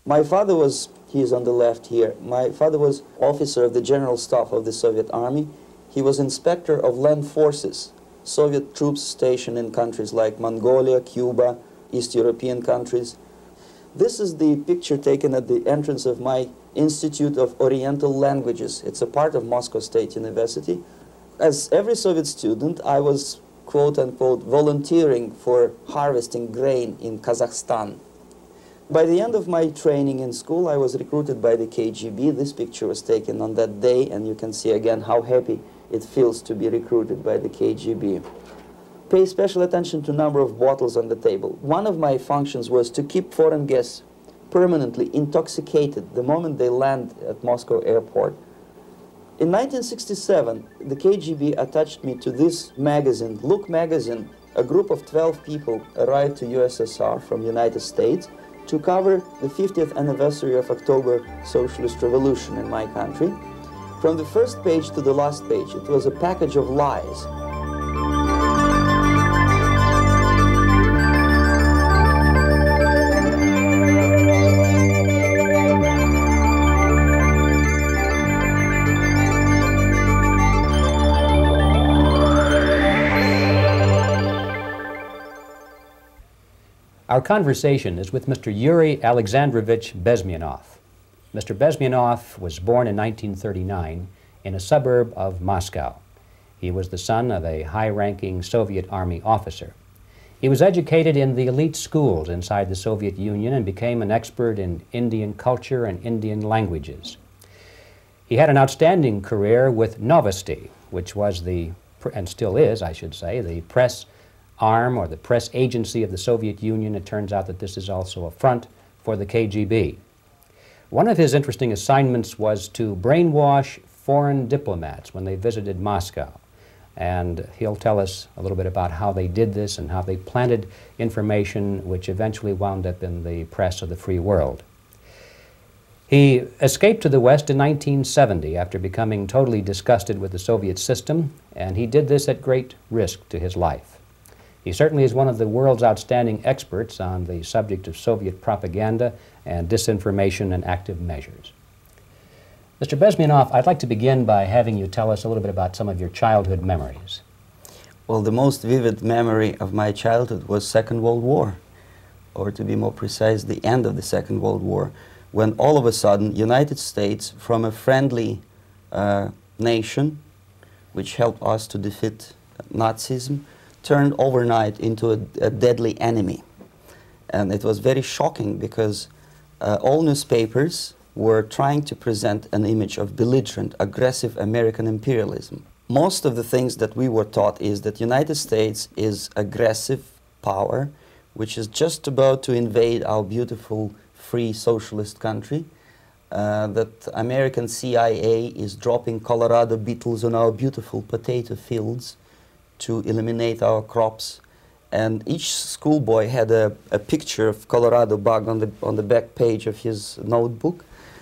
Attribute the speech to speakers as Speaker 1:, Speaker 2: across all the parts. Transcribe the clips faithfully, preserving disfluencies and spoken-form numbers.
Speaker 1: My father was, he is on the left here, my father was officer of the General Staff of the Soviet Army. He was inspector of land forces, Soviet troops stationed in countries like Mongolia, Cuba, East European countries. This is the picture taken at the entrance of my Institute of Oriental Languages. It's a part of Moscow State University. As every Soviet student, I was, quote-unquote, volunteering for harvesting grain in Kazakhstan. By the end of my training in school, I was recruited by the K G B. This picture was taken on that day, and you can see again how happy it feels to be recruited by the K G B. Pay special attention to number of bottles on the table. One of my functions was to keep foreign guests permanently intoxicated the moment they land at Moscow airport. In nineteen sixty-seven, the K G B attached me to this magazine, Look magazine. A group of twelve people arrived to U S S R from United States to cover the fiftieth anniversary of October Socialist Revolution in my country. From the first page to the last page, it was a package of lies.
Speaker 2: Our conversation is with Mister Yuri Alexandrovich Bezmenov. Mister Bezmenov was born in nineteen thirty-nine in a suburb of Moscow. He was the son of a high-ranking Soviet Army officer. He was educated in the elite schools inside the Soviet Union and became an expert in Indian culture and Indian languages. He had an outstanding career with Novasti, which was the, and still is, I should say, the press arm or the press agency of the Soviet Union. It turns out that this is also a front for the K G B. One of his interesting assignments was to brainwash foreign diplomats when they visited Moscow. And he'll tell us a little bit about how they did this and how they planted information which eventually wound up in the press of the free world. He escaped to the West in nineteen seventy after becoming totally disgusted with the Soviet system, and he did this at great risk to his life. He certainly is one of the world's outstanding experts on the subject of Soviet propaganda and disinformation and active measures. Mister Bezmenov, I'd like to begin by having you tell us a little bit about some of your childhood memories.
Speaker 1: Well, the most vivid memory of my childhood was Second World War, or to be more precise, the end of the Second World War, when all of a sudden United States, from a friendly uh, nation, which helped us to defeat Nazism, turned overnight into a, a deadly enemy. And it was very shocking because uh, all newspapers were trying to present an image of belligerent, aggressive American imperialism. Most of the things that we were taught is that United States is aggressive power, which is just about to invade our beautiful, free, socialist country, uh, that American C I A is dropping Colorado beetles on our beautiful potato fields to eliminate our crops, and each schoolboy had a, a picture of Colorado bug on the, on the back page of his notebook,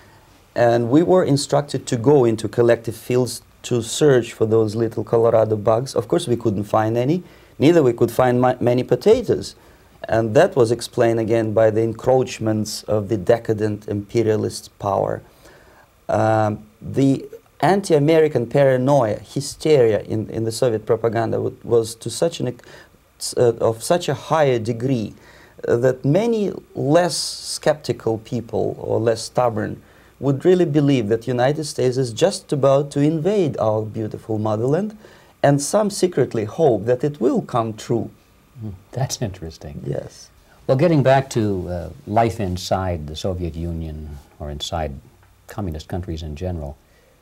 Speaker 1: and we were instructed to go into collective fields to search for those little Colorado bugs. Of course we couldn't find any, neither we could find many potatoes, and that was explained again by the encroachments of the decadent imperialist power. Um, the anti-American paranoia, hysteria in, in the Soviet propaganda was to such an, uh, of such a higher degree uh, that many less skeptical people or less stubborn would really believe that United States is just about to invade our beautiful motherland, and some secretly hope that it will come true.
Speaker 2: That's interesting.
Speaker 1: Yes.
Speaker 2: Well, getting back to uh, life inside the Soviet Union or inside communist countries in general,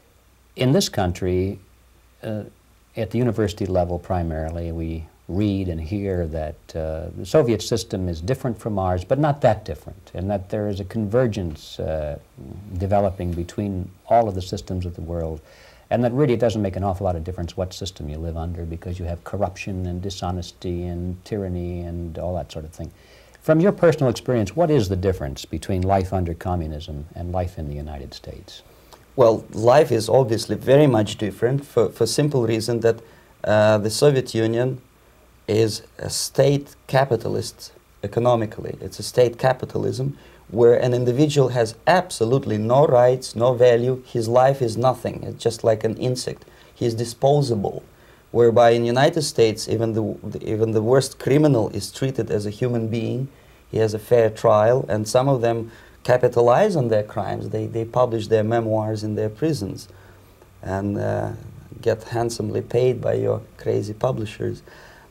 Speaker 2: in this country, uh, at the university level primarily, we read and hear that uh, the Soviet system is different from ours, but not that different, and that there is a convergence uh, developing between all of the systems of the world, and that really it doesn't make an awful lot of difference what system you live under because you have corruption and dishonesty and tyranny and all that sort of thing. From your personal experience, what is the difference between life under communism and life in the United States?
Speaker 1: Well, life is obviously very much different for, for simple reason that uh, the Soviet Union is a state capitalist economically. It's a state capitalism where an individual has absolutely no rights, no value, his life is nothing, it's just like an insect. He is disposable, whereby in the United States, even the, even the worst criminal is treated as a human being. He has a fair trial, and some of them capitalize on their crimes. They, they publish their memoirs in their prisons and uh, get handsomely paid by your crazy publishers.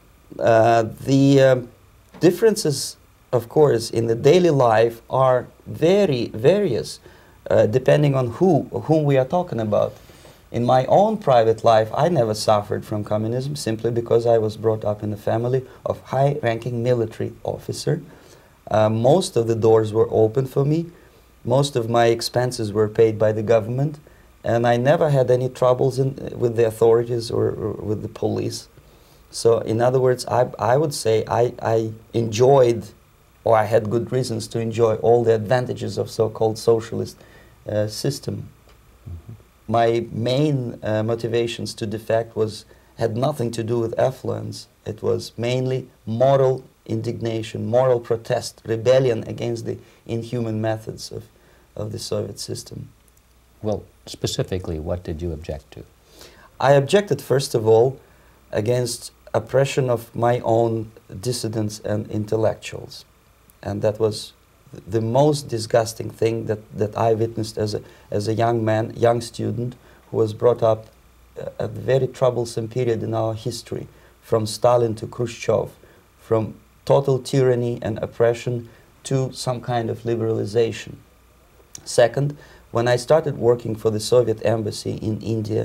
Speaker 1: Uh, the uh, differences, of course, in the daily life are very various, uh, depending on who, whom we are talking about. In my own private life, I never suffered from communism simply because I was brought up in a family of high-ranking military officer. Uh, most of the doors were open for me. Most of my expenses were paid by the government, and I never had any troubles in, with the authorities or, or with the police. So, in other words, I, I would say I, I enjoyed, or I had good reasons to enjoy all the advantages of so-called socialist uh, system. Mm-hmm. My main uh, motivations to defect was, had nothing to do with affluence. It was mainly moral indignation, moral protest, rebellion against the inhuman methods of, of the Soviet system.
Speaker 2: Well, specifically, what did you object to?
Speaker 1: I objected, first of all, against oppression of my own dissidents and intellectuals. And that was the most disgusting thing that, that I witnessed as a, as a young man, young student, who was brought up at a very troublesome period in our history, from Stalin to Khrushchev, from total tyranny and oppression to some kind of liberalization. Second, when I started working for the Soviet embassy in India,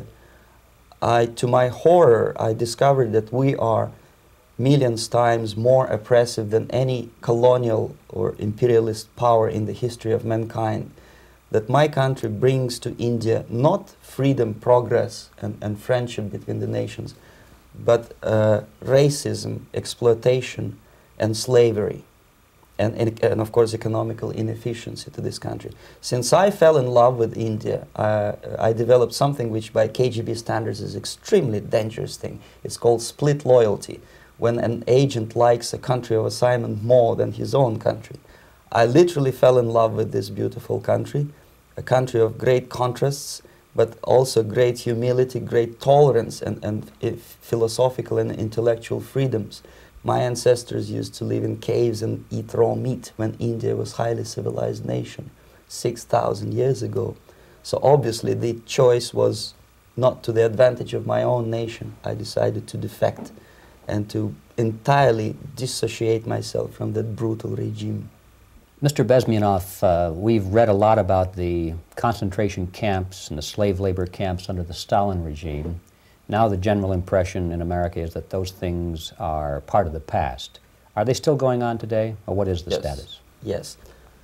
Speaker 1: I, to my horror, I discovered that we are millions times more oppressive than any colonial or imperialist power in the history of mankind. That my country brings to India not freedom, progress, and, and friendship between the nations, but uh, racism, exploitation, and slavery, and, and, and of course economical inefficiency to this country. Since I fell in love with India, uh, I developed something which by K G B standards is extremely dangerous thing. It's called split loyalty, when an agent likes a country of assignment more than his own country. I literally fell in love with this beautiful country, a country of great contrasts, but also great humility, great tolerance, and, and uh, philosophical and intellectual freedoms. My ancestors used to live in caves and eat raw meat when India was a highly civilized nation, six thousand years ago. So obviously the choice was not to the advantage of my own nation. I decided to defect and to entirely dissociate myself from that brutal regime.
Speaker 2: Mister Bezmenov, uh, we've read a lot about the concentration camps and the slave labor camps under the Stalin regime. Now the general impression in America is that those things are part of the past. Are they still going on today, or what is the
Speaker 1: yes.
Speaker 2: status?
Speaker 1: Yes.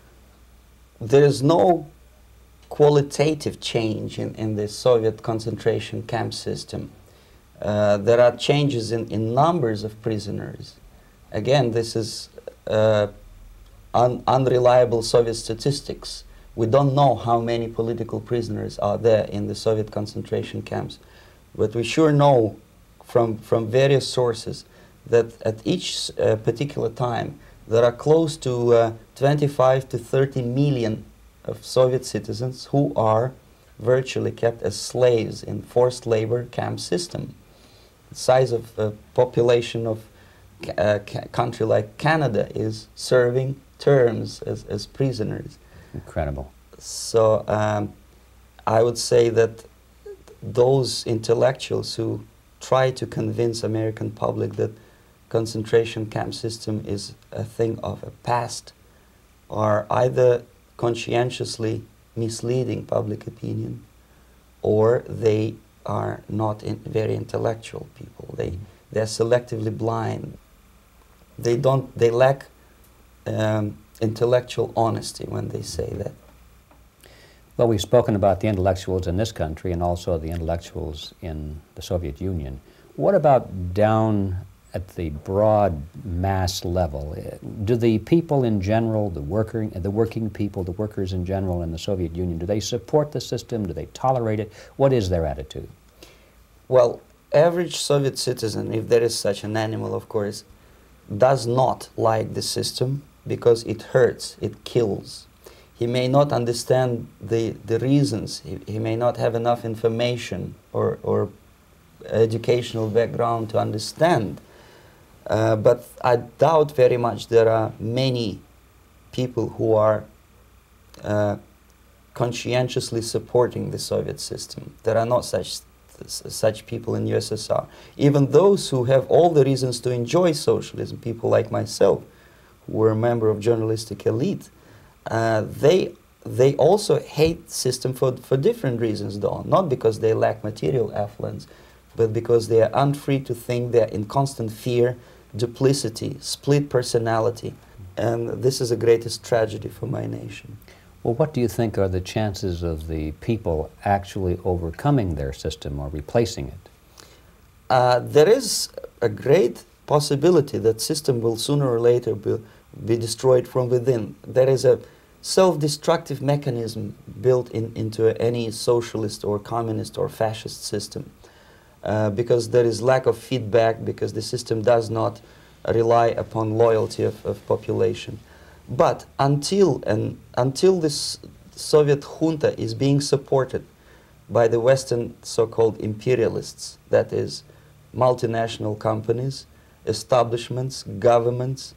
Speaker 1: There is no qualitative change in, in the Soviet concentration camp system. Uh, there are changes in, in numbers of prisoners. Again, this is uh, un unreliable Soviet statistics. We don't know how many political prisoners are there in the Soviet concentration camps. But we sure know from, from various sources that at each uh, particular time there are close to uh, twenty-five to thirty million of Soviet citizens who are virtually kept as slaves in forced labor camp system. The size of the uh, population of a uh, country like Canada is serving terms as, as prisoners.
Speaker 2: Incredible.
Speaker 1: So um, I would say that those intellectuals who try to convince American public that concentration camp system is a thing of a past are either conscientiously misleading public opinion, or they are not in very intellectual people. They they're selectively blind. They don't. They lack um, intellectual honesty when they say that.
Speaker 2: Well, we've spoken about the intellectuals in this country and also the intellectuals in the Soviet Union. What about down at the broad mass level? Do the people in general, the worker, the working people, the workers in general in the Soviet Union, do they support the system? Do they tolerate it? What is their attitude?
Speaker 1: Well, average Soviet citizen, if there is such an animal, of course, does not like the system because it hurts, it kills. he may not understand the, the reasons, he, he may not have enough information or, or educational background to understand. Uh, but I doubt very much there are many people who are uh, conscientiously supporting the Soviet system. There are not such, such people in U S S R. Even those who have all the reasons to enjoy socialism, people like myself, who were a member of journalistic elite, uh, they, they also hate the system for, for different reasons, though. Not because they lack material affluence, but because they are unfree to think, they are in constant fear, duplicity, split personality. And this is the greatest tragedy for my nation.
Speaker 2: Well, what do you think are the chances of the people actually overcoming their system or replacing it?
Speaker 1: Uh, there is a great possibility that system will sooner or later be, be destroyed from within. There is a self-destructive mechanism built in, into any socialist or communist or fascist system. Uh, because there is lack of feedback, because the system does not rely upon loyalty of, of population. But until, and, until this Soviet junta is being supported by the Western so-called imperialists, that is, multinational companies, establishments, governments,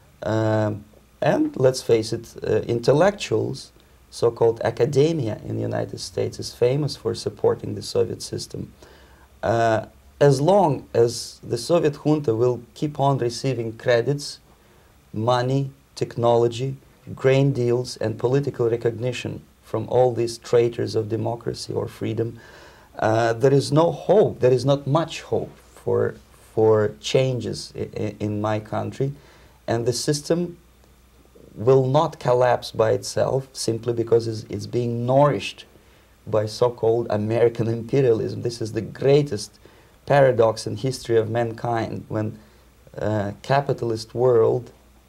Speaker 1: um, and, let's face it, uh, intellectuals, so-called academia in the United States is famous for supporting the Soviet system. Uh, as long as the Soviet junta will keep on receiving credits, money, technology, grain deals, and political recognition from all these traitors of democracy or freedom, uh, there is no hope, there is not much hope for, for changes I in my country, and the system will not collapse by itself simply because it's, it's being nourished by so-called American imperialism. This is the greatest paradox in history of mankind, when uh, capitalist world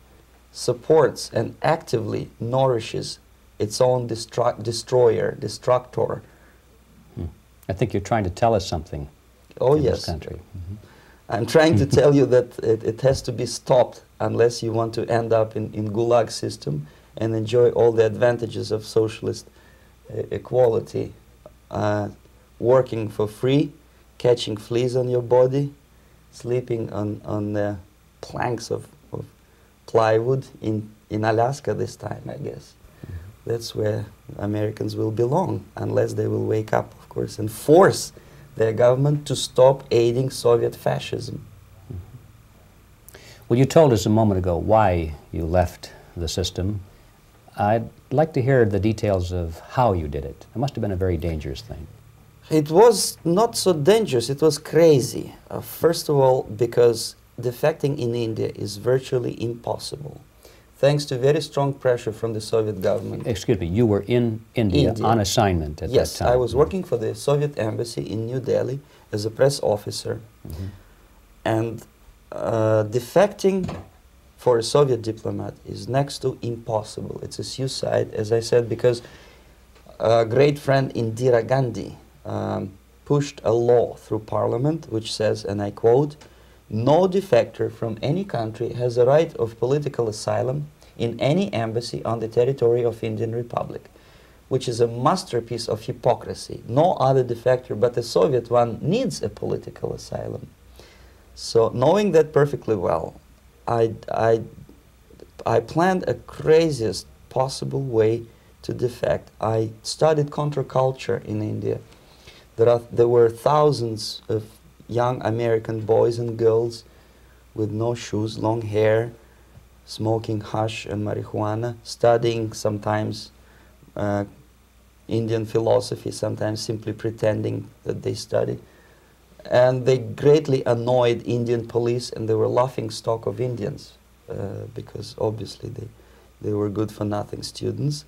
Speaker 1: supports and actively nourishes its own destru destroyer, destructor.
Speaker 2: Hmm. I think you're trying to tell us something
Speaker 1: oh,
Speaker 2: in
Speaker 1: yes.
Speaker 2: this country. Mm-hmm.
Speaker 1: I'm trying to tell you that it, it has to be stopped unless you want to end up in, in Gulag system and enjoy all the advantages of socialist uh, equality. Uh, working for free, catching fleas on your body, sleeping on, on the planks of, of plywood in, in Alaska this time, I guess. Mm-hmm. That's where Americans will belong, unless they will wake up, of course, and force their government to stop aiding Soviet fascism.
Speaker 2: Mm-hmm. Well, you told us a moment ago why you left the system. I'd like to hear the details of how you did it. It must have been a very dangerous thing.
Speaker 1: It was not so dangerous, it was crazy. Uh, first of all, because defecting in India is virtually impossible, thanks to very strong pressure from the Soviet government.
Speaker 2: Excuse me, you were in India,
Speaker 1: India.
Speaker 2: on assignment at
Speaker 1: yes,
Speaker 2: that time.
Speaker 1: Yes, I was working for the Soviet embassy in New Delhi as a press officer. Mm-hmm. And uh, defecting for a Soviet diplomat is next to impossible. It's a suicide, as I said, because a great friend Indira Gandhi um, pushed a law through parliament which says, and I quote, "No defector from any country has a right of political asylum in any embassy on the territory of Indian Republic," which is a masterpiece of hypocrisy. No other defector but the Soviet one needs a political asylum. So knowing that perfectly well, I, I, I planned a craziest possible way to defect. I studied counterculture in India. There, are, there were thousands of young American boys and girls with no shoes, long hair, smoking hash and marijuana, studying sometimes uh, Indian philosophy, sometimes simply pretending that they study. And they greatly annoyed Indian police, and they were laughing stock of Indians uh, because obviously they, they were good-for-nothing students.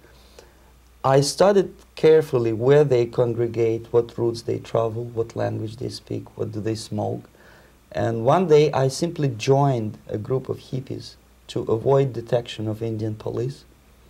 Speaker 1: I studied carefully where they congregate, what routes they travel, what language they speak, what do they smoke. And one day I simply joined a group of hippies to avoid detection of Indian police.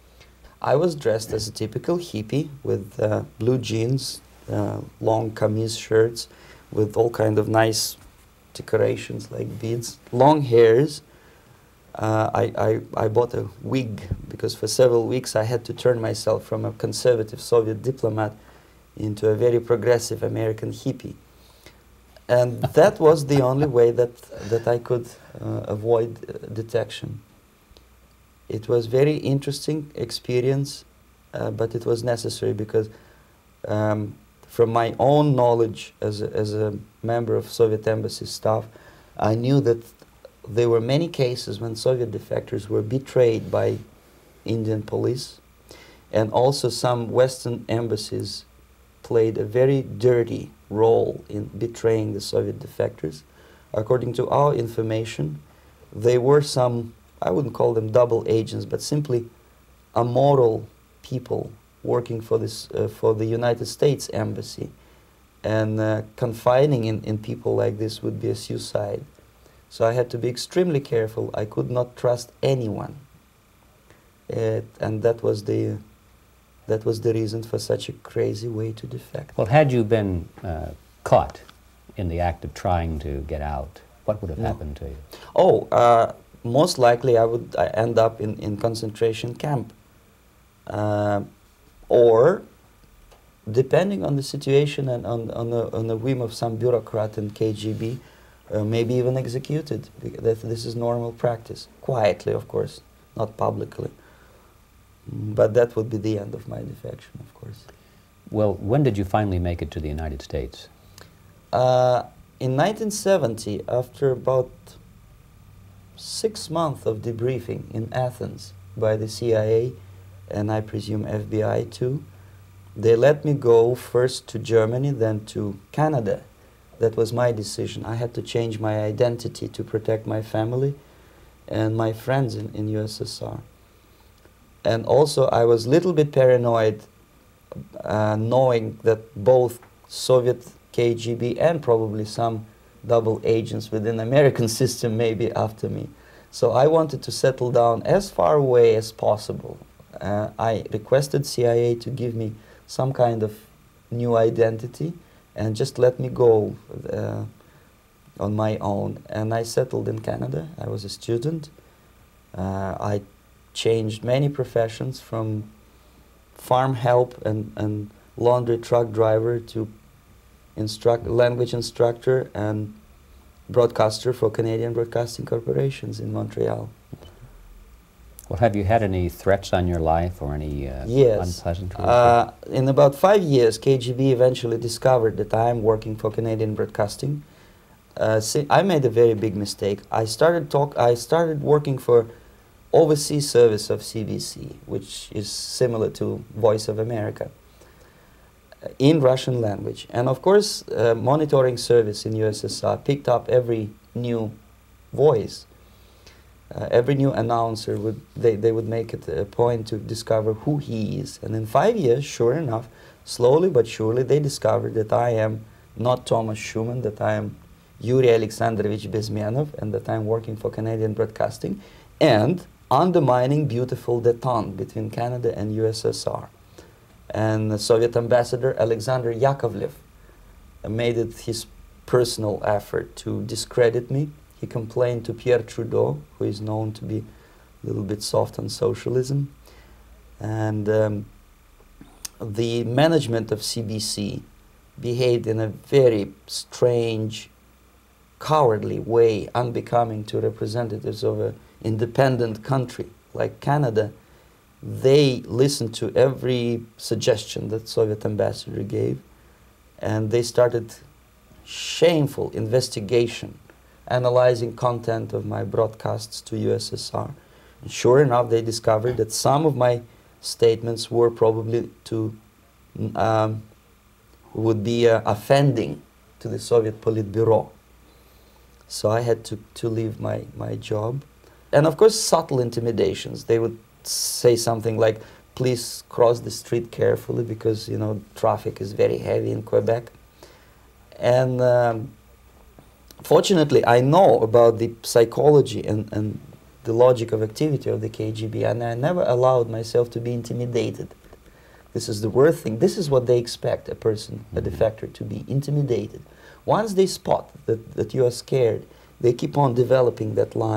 Speaker 1: I was dressed as a typical hippie with uh, blue jeans, uh, long camise shirts, with all kind of nice decorations like beads, long hairs. uh, I, I, I bought a wig because for several weeks I had to turn myself from a conservative Soviet diplomat into a very progressive American hippie. And that was the only way that, that I could uh, avoid uh, detection. It was very interesting experience, uh, but it was necessary because um, from my own knowledge as a, as a member of Soviet embassy staff, I knew that there were many cases when Soviet defectors were betrayed by Indian police, and also some Western embassies played a very dirty role in betraying the Soviet defectors. According to our information, they were some, I wouldn't call them double agents, but simply immoral people working for, this, uh, for the United States Embassy. And uh, confiding in, in people like this would be a suicide. So I had to be extremely careful. I could not trust anyone. Uh, and that was the That was the reason for such a crazy way to defect.
Speaker 2: Well, had you been uh, caught in the act of trying to get out, what would have
Speaker 1: No.
Speaker 2: happened to you?
Speaker 1: Oh, uh, most likely I would uh, end up in, in concentration camp. Uh, or, depending on the situation and on, on, the, on the whim of some bureaucrat in K G B, uh, maybe even executed. Because this is normal practice. Quietly, of course, not publicly. But that would be the end of my defection, of course.
Speaker 2: Well, when did you finally make it to the United States?
Speaker 1: Uh, in nineteen seventy, after about six months of debriefing in Athens by the C I A, and I presume F B I too, they let me go first to Germany, then to Canada. That was my decision. I had to change my identity to protect my family and my friends in, in U S S R. And also, I was a little bit paranoid, uh, knowing that both Soviet K G B and probably some double agents within the American system may be after me. So I wanted to settle down as far away as possible. Uh, I requested C I A to give me some kind of new identity and just let me go uh, on my own. And I settled in Canada. I was a student. Uh, I changed many professions, from farm help and, and laundry truck driver to instruct, language instructor and broadcaster for Canadian Broadcasting Corporations in Montreal.
Speaker 2: Well, have you had any threats on your life or any uh,
Speaker 1: yes.
Speaker 2: unpleasant
Speaker 1: Uh, in about five years, K G B eventually discovered that I am working for Canadian Broadcasting. Uh, see, I made a very big mistake. I started talk. I started working for overseas service of C B C, which is similar to Voice of America, uh, in Russian language. And of course, uh, monitoring service in U S S R picked up every new voice. Uh, every new announcer, would they, they would make it a point to discover who he is. And in five years, sure enough, slowly but surely, they discovered that I am not Thomas Schumann, that I am Yuri Alexandrovich Bezmenov, and that I'm working for Canadian Broadcasting, and undermining beautiful détente between Canada and U S S R. And the Soviet ambassador Alexander Yakovlev uh, made it his personal effort to discredit me. He complained to Pierre Trudeau, who is known to be a little bit soft on socialism. And um, the management of C B C behaved in a very strange, cowardly way, unbecoming to representatives of an independent country like Canada. They listened to every suggestion that Soviet ambassador gave, and they started shameful investigation, analyzing content of my broadcasts to U S S R. And sure enough, they discovered that some of my statements were probably to, um, would be uh, offending to the Soviet Politburo. So I had to, to leave my, my job. And of course, subtle intimidations. They would say something like, please cross the street carefully because, you know, traffic is very heavy in Quebec. And um, fortunately, I know about the psychology and, and the logic of activity of the K G B, and I never allowed myself to be intimidated. This is the worst thing. This is what they expect a person, a defector, to be intimidated. Once they spot that, that you are scared, they keep on developing that line,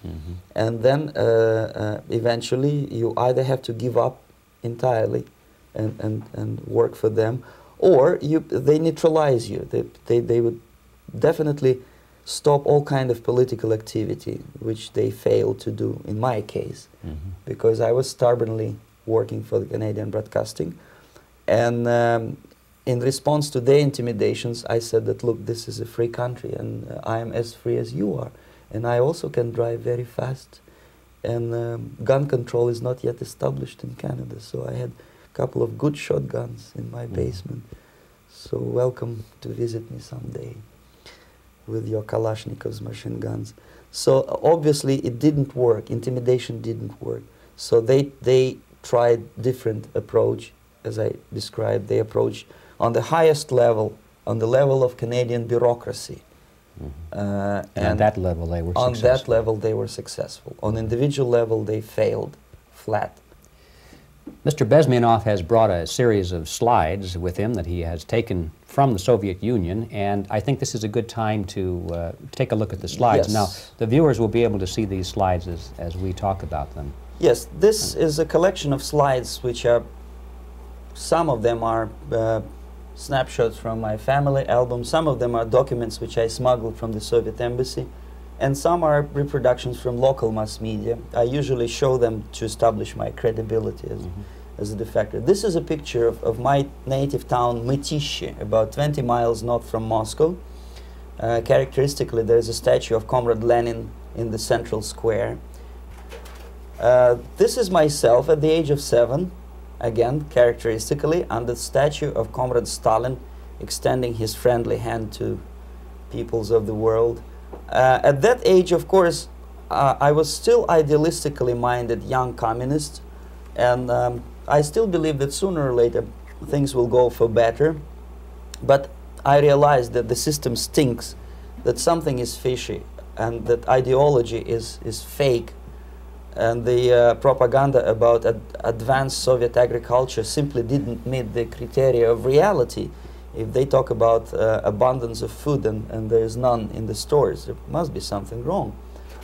Speaker 1: Mm-hmm. And then uh, uh, eventually you either have to give up entirely and, and, and work for them, or you, they neutralize you. They, they, they would definitely stop all kind of political activity, which they failed to do in my case, mm-hmm. because I was stubbornly working for the Canadian Broadcasting. And um, in response to their intimidations, I said that, look, this is a free country, and uh, I am as free as you are. And I also can drive very fast. And um, gun control is not yet established in Canada, so I had a couple of good shotguns in my mm-hmm. basement. So welcome to visit me someday with your Kalashnikov's machine guns. So uh, obviously it didn't work. Intimidation didn't work. So they, they tried different approach, as I described. They approached on the highest level, on the level of Canadian bureaucracy.
Speaker 2: Mm-hmm. uh, and, and at that level they were
Speaker 1: on
Speaker 2: successful.
Speaker 1: On that level they were successful. On individual level they failed flat.
Speaker 2: Mister Bezmenov has brought a series of slides with him that he has taken from the Soviet Union, and I think this is a good time to uh, take a look at the slides.
Speaker 1: Yes.
Speaker 2: Now, the viewers will be able to see these slides as, as we talk about them.
Speaker 1: Yes, this is a collection of slides which are, some of them are uh, snapshots from my family album, some of them are documents which I smuggled from the Soviet embassy, and some are reproductions from local mass media. I usually show them to establish my credibility as, mm-hmm. as a defector. This is a picture of, of my native town, Mytishi, about twenty miles north from Moscow. Uh, characteristically, there is a statue of Comrade Lenin in the central square. Uh, this is myself at the age of seven, again, characteristically, under the statue of Comrade Stalin, extending his friendly hand to peoples of the world. Uh, at that age, of course, uh, I was still idealistically minded young communist, and um, I still believe that sooner or later things will go for better. But I realized that the system stinks, that something is fishy, and that ideology is, is fake, and the uh, propaganda about ad advanced Soviet agriculture simply didn't meet the criteria of reality. If they talk about uh, abundance of food and, and there is none in the stores, there must be something wrong.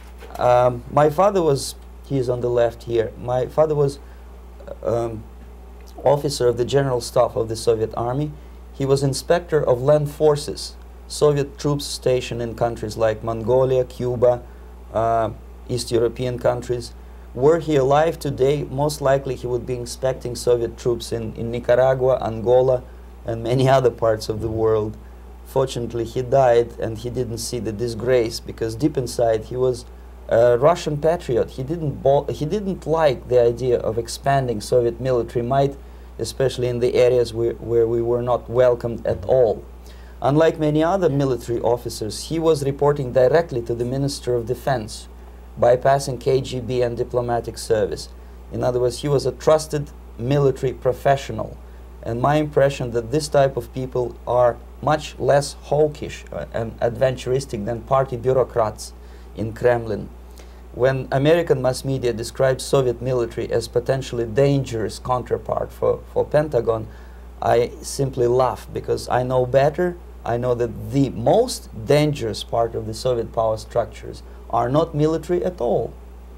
Speaker 1: Um, my father was, he is on the left here, my father was um, officer of the General Staff of the Soviet Army. He was inspector of land forces, Soviet troops stationed in countries like Mongolia, Cuba, uh, East European countries. Were he alive today, most likely he would be inspecting Soviet troops in, in Nicaragua, Angola, and many other parts of the world. Fortunately, he died and he didn't see the disgrace, because deep inside he was a Russian patriot. He didn't, he didn't like the idea of expanding Soviet military might, especially in the areas where, where we were not welcomed at all. Unlike many other military officers, he was reporting directly to the Minister of Defense, bypassing K G B and diplomatic service. In other words, he was a trusted military professional. And my impression that this type of people are much less hawkish uh, and adventuristic than party bureaucrats in Kremlin. When American mass media describes Soviet military as potentially dangerous counterpart for, for Pentagon, I simply laugh, because I know better. I know that the most dangerous part of the Soviet power structures are not military at all.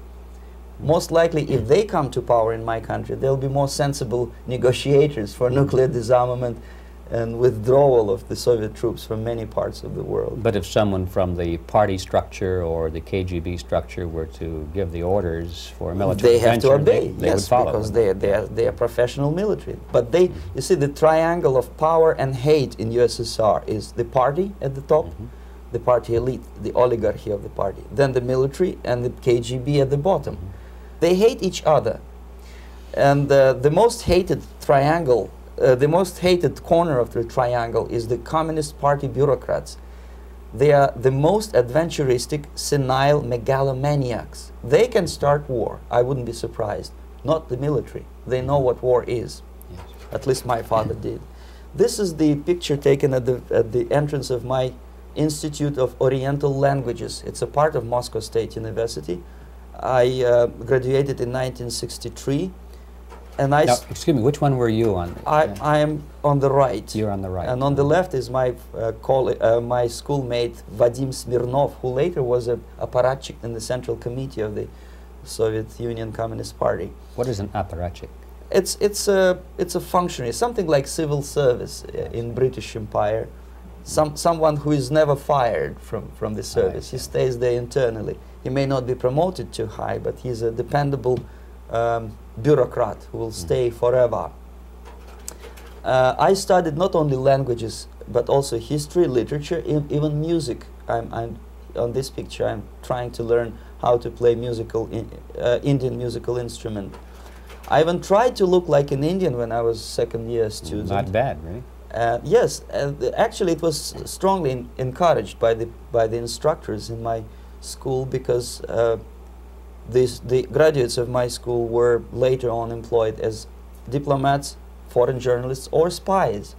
Speaker 1: Most likely, if they come to power in my country, they'll be more sensible negotiators for nuclear disarmament and withdrawal of the Soviet troops from many parts of the world.
Speaker 2: But if someone from the party structure or the K G B structure were to give the orders for a military
Speaker 1: they have to obey,
Speaker 2: they, they
Speaker 1: yes,
Speaker 2: would follow
Speaker 1: because
Speaker 2: them.
Speaker 1: they, they, are, they are professional military. But they, mm-hmm. you see, the triangle of power and hate in U S S R is the party at the top, mm-hmm. the party elite, the oligarchy of the party, then the military and the K G B at the bottom. Mm-hmm. They hate each other. And uh, the most hated triangle, uh, the most hated corner of the triangle is the Communist Party bureaucrats. They are the most adventuristic, senile megalomaniacs. They can start war, I wouldn't be surprised. Not the military. They know what war is. Yes. At least my father did. This is the picture taken at the, at the entrance of my Institute of Oriental Languages. It's a part of Moscow State University. I uh, graduated in nineteen sixty-three, and I
Speaker 2: now, excuse me, which one were you on?
Speaker 1: I,
Speaker 2: Yeah.
Speaker 1: I am on the right.
Speaker 2: You're on the right.
Speaker 1: And on the left is my uh, coll uh, my schoolmate Vadim Smirnov, who later was a apparatchik in the Central Committee of the Soviet Union Communist Party.
Speaker 2: What is an apparatchik?
Speaker 1: It's it's a it's a functionary, something like civil service uh, in British Empire. Some someone who is never fired from from the service. He stays there internally. He may not be promoted too high, but he's a dependable um, bureaucrat who will stay mm. forever. Uh, I studied not only languages but also history, literature, e even music. I'm, I'm on this picture. I'm trying to learn how to play musical in, uh, Indian musical instrument. I even tried to look like an Indian when I was second year student.
Speaker 2: Not bad, really.
Speaker 1: Uh, yes, uh, actually, it was strongly in encouraged by the by the instructors in my school, because uh, these, the graduates of my school were later on employed as diplomats, foreign journalists, or spies.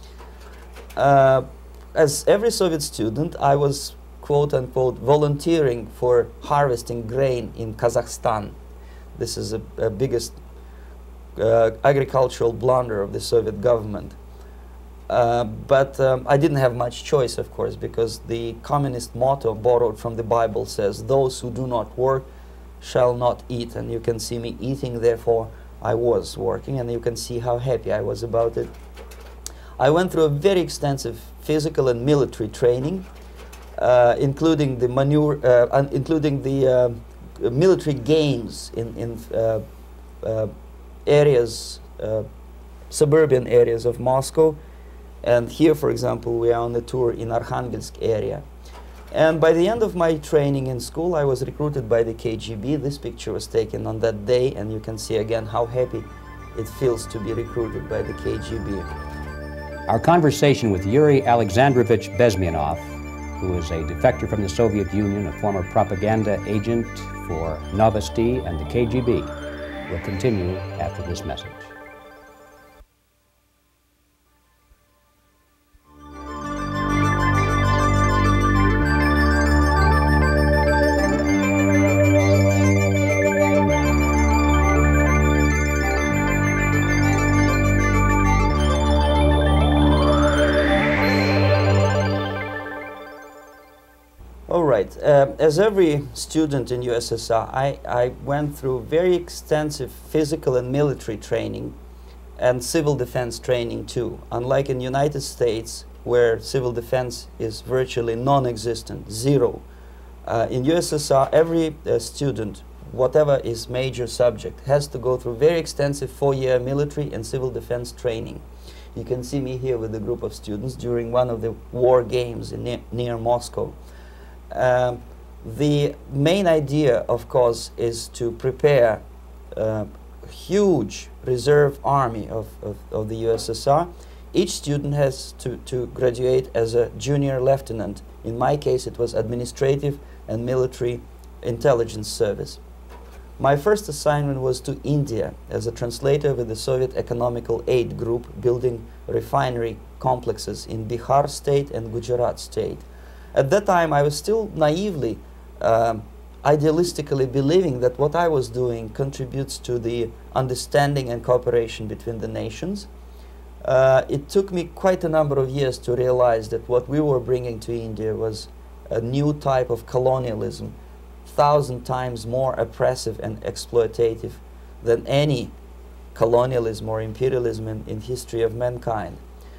Speaker 1: Uh, as every Soviet student, I was quote unquote volunteering for harvesting grain in Kazakhstan. This is a, a biggest uh, agricultural blunder of the Soviet government. Uh, but um, I didn't have much choice, of course, because the communist motto borrowed from the Bible says, "Those who do not work shall not eat." And you can see me eating, therefore I was working, and you can see how happy I was about it. I went through a very extensive physical and military training, uh, including the maneuver, uh, including the uh, military games in, in uh, uh, areas, uh, suburban areas of Moscow. And here, for example, we are on a tour in Arkhangelsk area. And by the end of my training in school, I was recruited by the K G B. This picture was taken on that day, and you can see again how happy it feels to be recruited by the K G B.
Speaker 2: Our conversation with Yuri Alexandrovich Bezmenov, who is a defector from the Soviet Union, a former propaganda agent for Novasti and the K G B, will continue after this message.
Speaker 1: Uh, as every student in U S S R, I, I went through very extensive physical and military training and civil defense training too. Unlike in the United States, where civil defense is virtually non-existent, zero. Uh, in U S S R, every uh, student, whatever his major subject, has to go through very extensive four-year military and civil defense training. You can see me here with a group of students during one of the war games in ne near Moscow. Um, the main idea, of course, is to prepare a huge reserve army of, of, of the U S S R. Each student has to, to graduate as a junior lieutenant. In my case, it was administrative and military intelligence service. My first assignment was to India as a translator with the Soviet Economical Aid Group, building refinery complexes in Bihar state and Gujarat state. At that time, I was still naively, um, idealistically believing that what I was doing contributes to the understanding and cooperation between the nations. Uh, it took me quite a number of years to realize that what we were bringing to India was a new type of colonialism, thousand times more oppressive and exploitative than any colonialism or imperialism in, in history of mankind.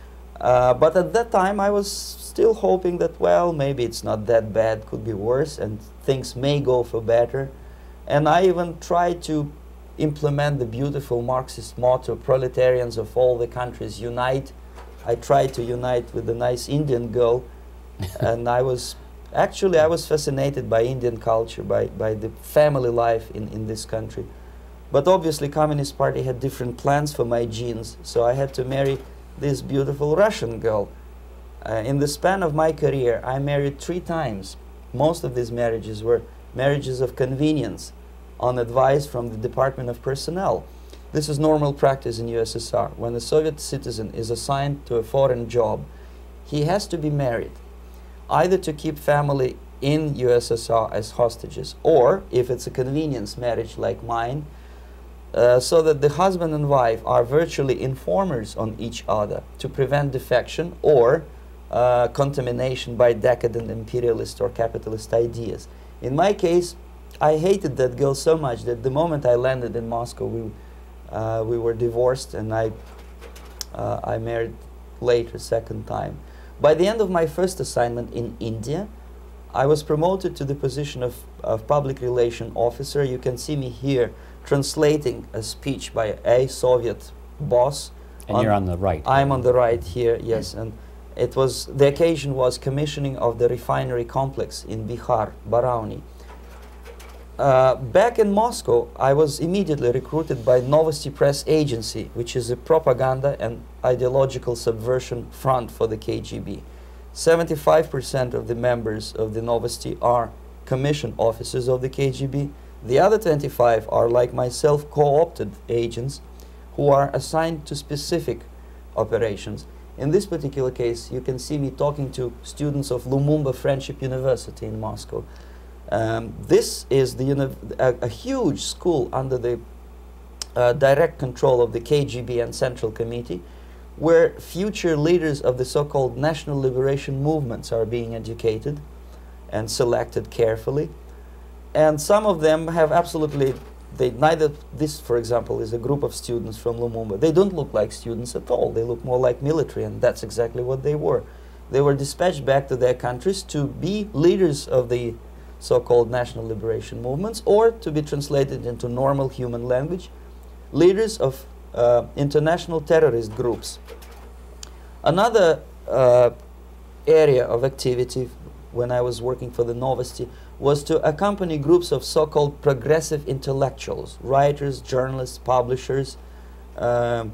Speaker 1: Uh, but at that time, I was still hoping that, well, maybe it's not that bad, could be worse, and things may go for better. And I even tried to implement the beautiful Marxist motto, proletarians of all the countries unite. I tried to unite with a nice Indian girl, and I was, actually, I was fascinated by Indian culture, by, by the family life in, in this country. But obviously, Communist Party had different plans for my genes, so I had to marry this beautiful Russian girl. Uh, in the span of my career, I married three times. Most of these marriages were marriages of convenience, on advice from the Department of Personnel. This is normal practice in U S S R. When a Soviet citizen is assigned to a foreign job, he has to be married, either to keep family in U S S R as hostages, or, if it's a convenience marriage like mine, uh, so that the husband and wife are virtually informers on each other to prevent defection or uh, contamination by decadent imperialist or capitalist ideas. In my case, I hated that girl so much that the moment I landed in Moscow, we, uh, we were divorced, and I, uh, I married later, second time. By the end of my first assignment in India, I was promoted to the position of, of public relation officer. You can see me here translating a speech by a Soviet boss.
Speaker 2: And on you're on the right.
Speaker 1: I'm on the right here, yes. And it was, the occasion was commissioning of the refinery complex in Bihar, Barauni. Uh, back in Moscow, I was immediately recruited by Novasti Press Agency, which is a propaganda and ideological subversion front for the K G B. seventy-five percent of the members of the Novasti are commissioned officers of the K G B. The other twenty-five are, like myself, co-opted agents who are assigned to specific operations. In this particular case, you can see me talking to students of Lumumba Friendship University in Moscow. Um, this is the uni a, a huge school under the uh, direct control of the K G B and Central Committee, where future leaders of the so-called national liberation movements are being educated and selected carefully. And some of them have absolutely, they neither, this for example is a group of students from Lumumba. They don't look like students at all. They look more like military, and that's exactly what they were. They were dispatched back to their countries to be leaders of the so-called national liberation movements, or to be translated into normal human language, leaders of uh, international terrorist groups. Another uh, area of activity when I was working for the Novasti was to accompany groups of so-called progressive intellectuals, writers, journalists, publishers, um,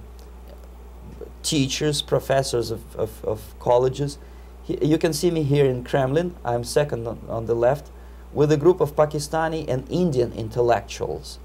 Speaker 1: teachers, professors of, of, of colleges. He, you can see me here in Kremlin. I'm second on, on the left, with a group of Pakistani and Indian intellectuals.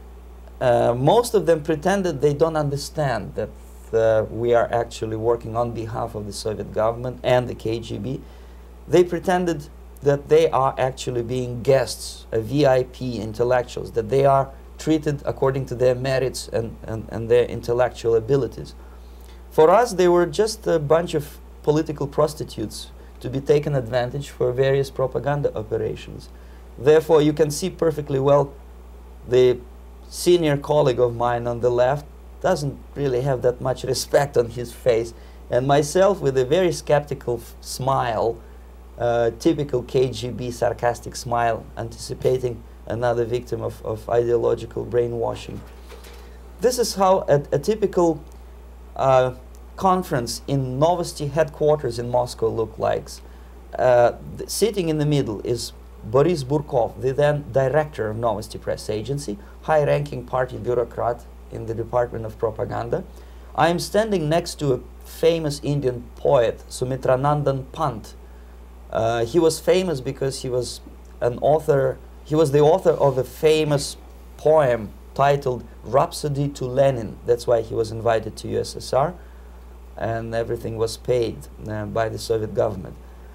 Speaker 1: Uh, most of them pretended they don't understand that uh, we are actually working on behalf of the Soviet government and the K G B. They pretended that they are actually being guests, a V I P intellectuals, that they are treated according to their merits and, and, and their intellectual abilities. For us, they were just a bunch of political prostitutes to be taken advantage for various propaganda operations. Therefore, you can see perfectly well the senior colleague of mine on the left doesn't really have that much respect on his face, and myself with a very skeptical smile, uh, typical K G B sarcastic smile, anticipating another victim of, of ideological brainwashing. This is how a, a typical uh, conference in Novasti headquarters in Moscow looked like. Uh, sitting in the middle is Boris Burkov, the then director of Novasti Press Agency, high-ranking party bureaucrat in the Department of Propaganda. I am standing next to a famous Indian poet, Sumitranandan Pant. Uh, he was famous because he was an author, he was the author of a famous poem titled Rhapsody to Lenin. That's why he was invited to U S S R, and everything was paid uh, by the Soviet government.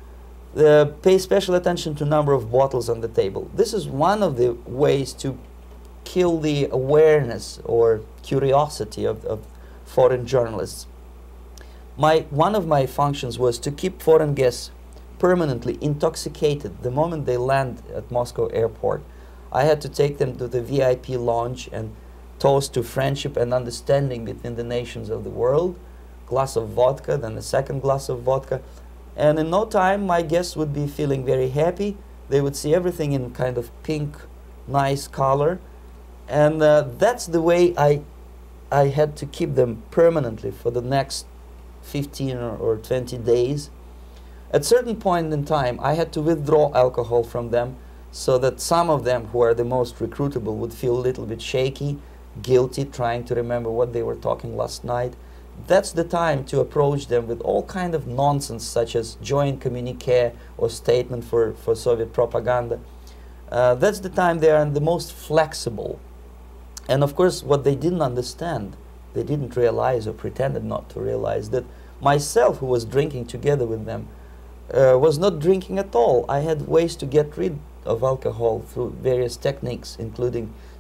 Speaker 1: Uh, pay special attention to number of bottles on the table. This is one of the ways to kill the awareness or curiosity of, of foreign journalists. My, one of my functions was to keep foreign guests permanently intoxicated the moment they land at Moscow airport. I had to take them to the V I P lounge and toast to friendship and understanding between the nations of the world. Glass of vodka, then a second glass of vodka. And in no time, my guests would be feeling very happy. They would see everything in kind of pink, nice color. And uh, that's the way I, I had to keep them permanently for the next fifteen or, or twenty days. At a certain point in time, I had to withdraw alcohol from them so that some of them, who are the most recruitable, would feel a little bit shaky, guilty, trying to remember what they were talking last night. That's the time to approach them with all kind of nonsense, such as joint communique or statement for, for Soviet propaganda. Uh, that's the time they are the most flexible. And of course, what they didn't understand, they didn't realize or pretended not to realize, that myself, who was drinking together with them, uh, was not drinking at all. I had ways to get rid of alcohol through various techniques, including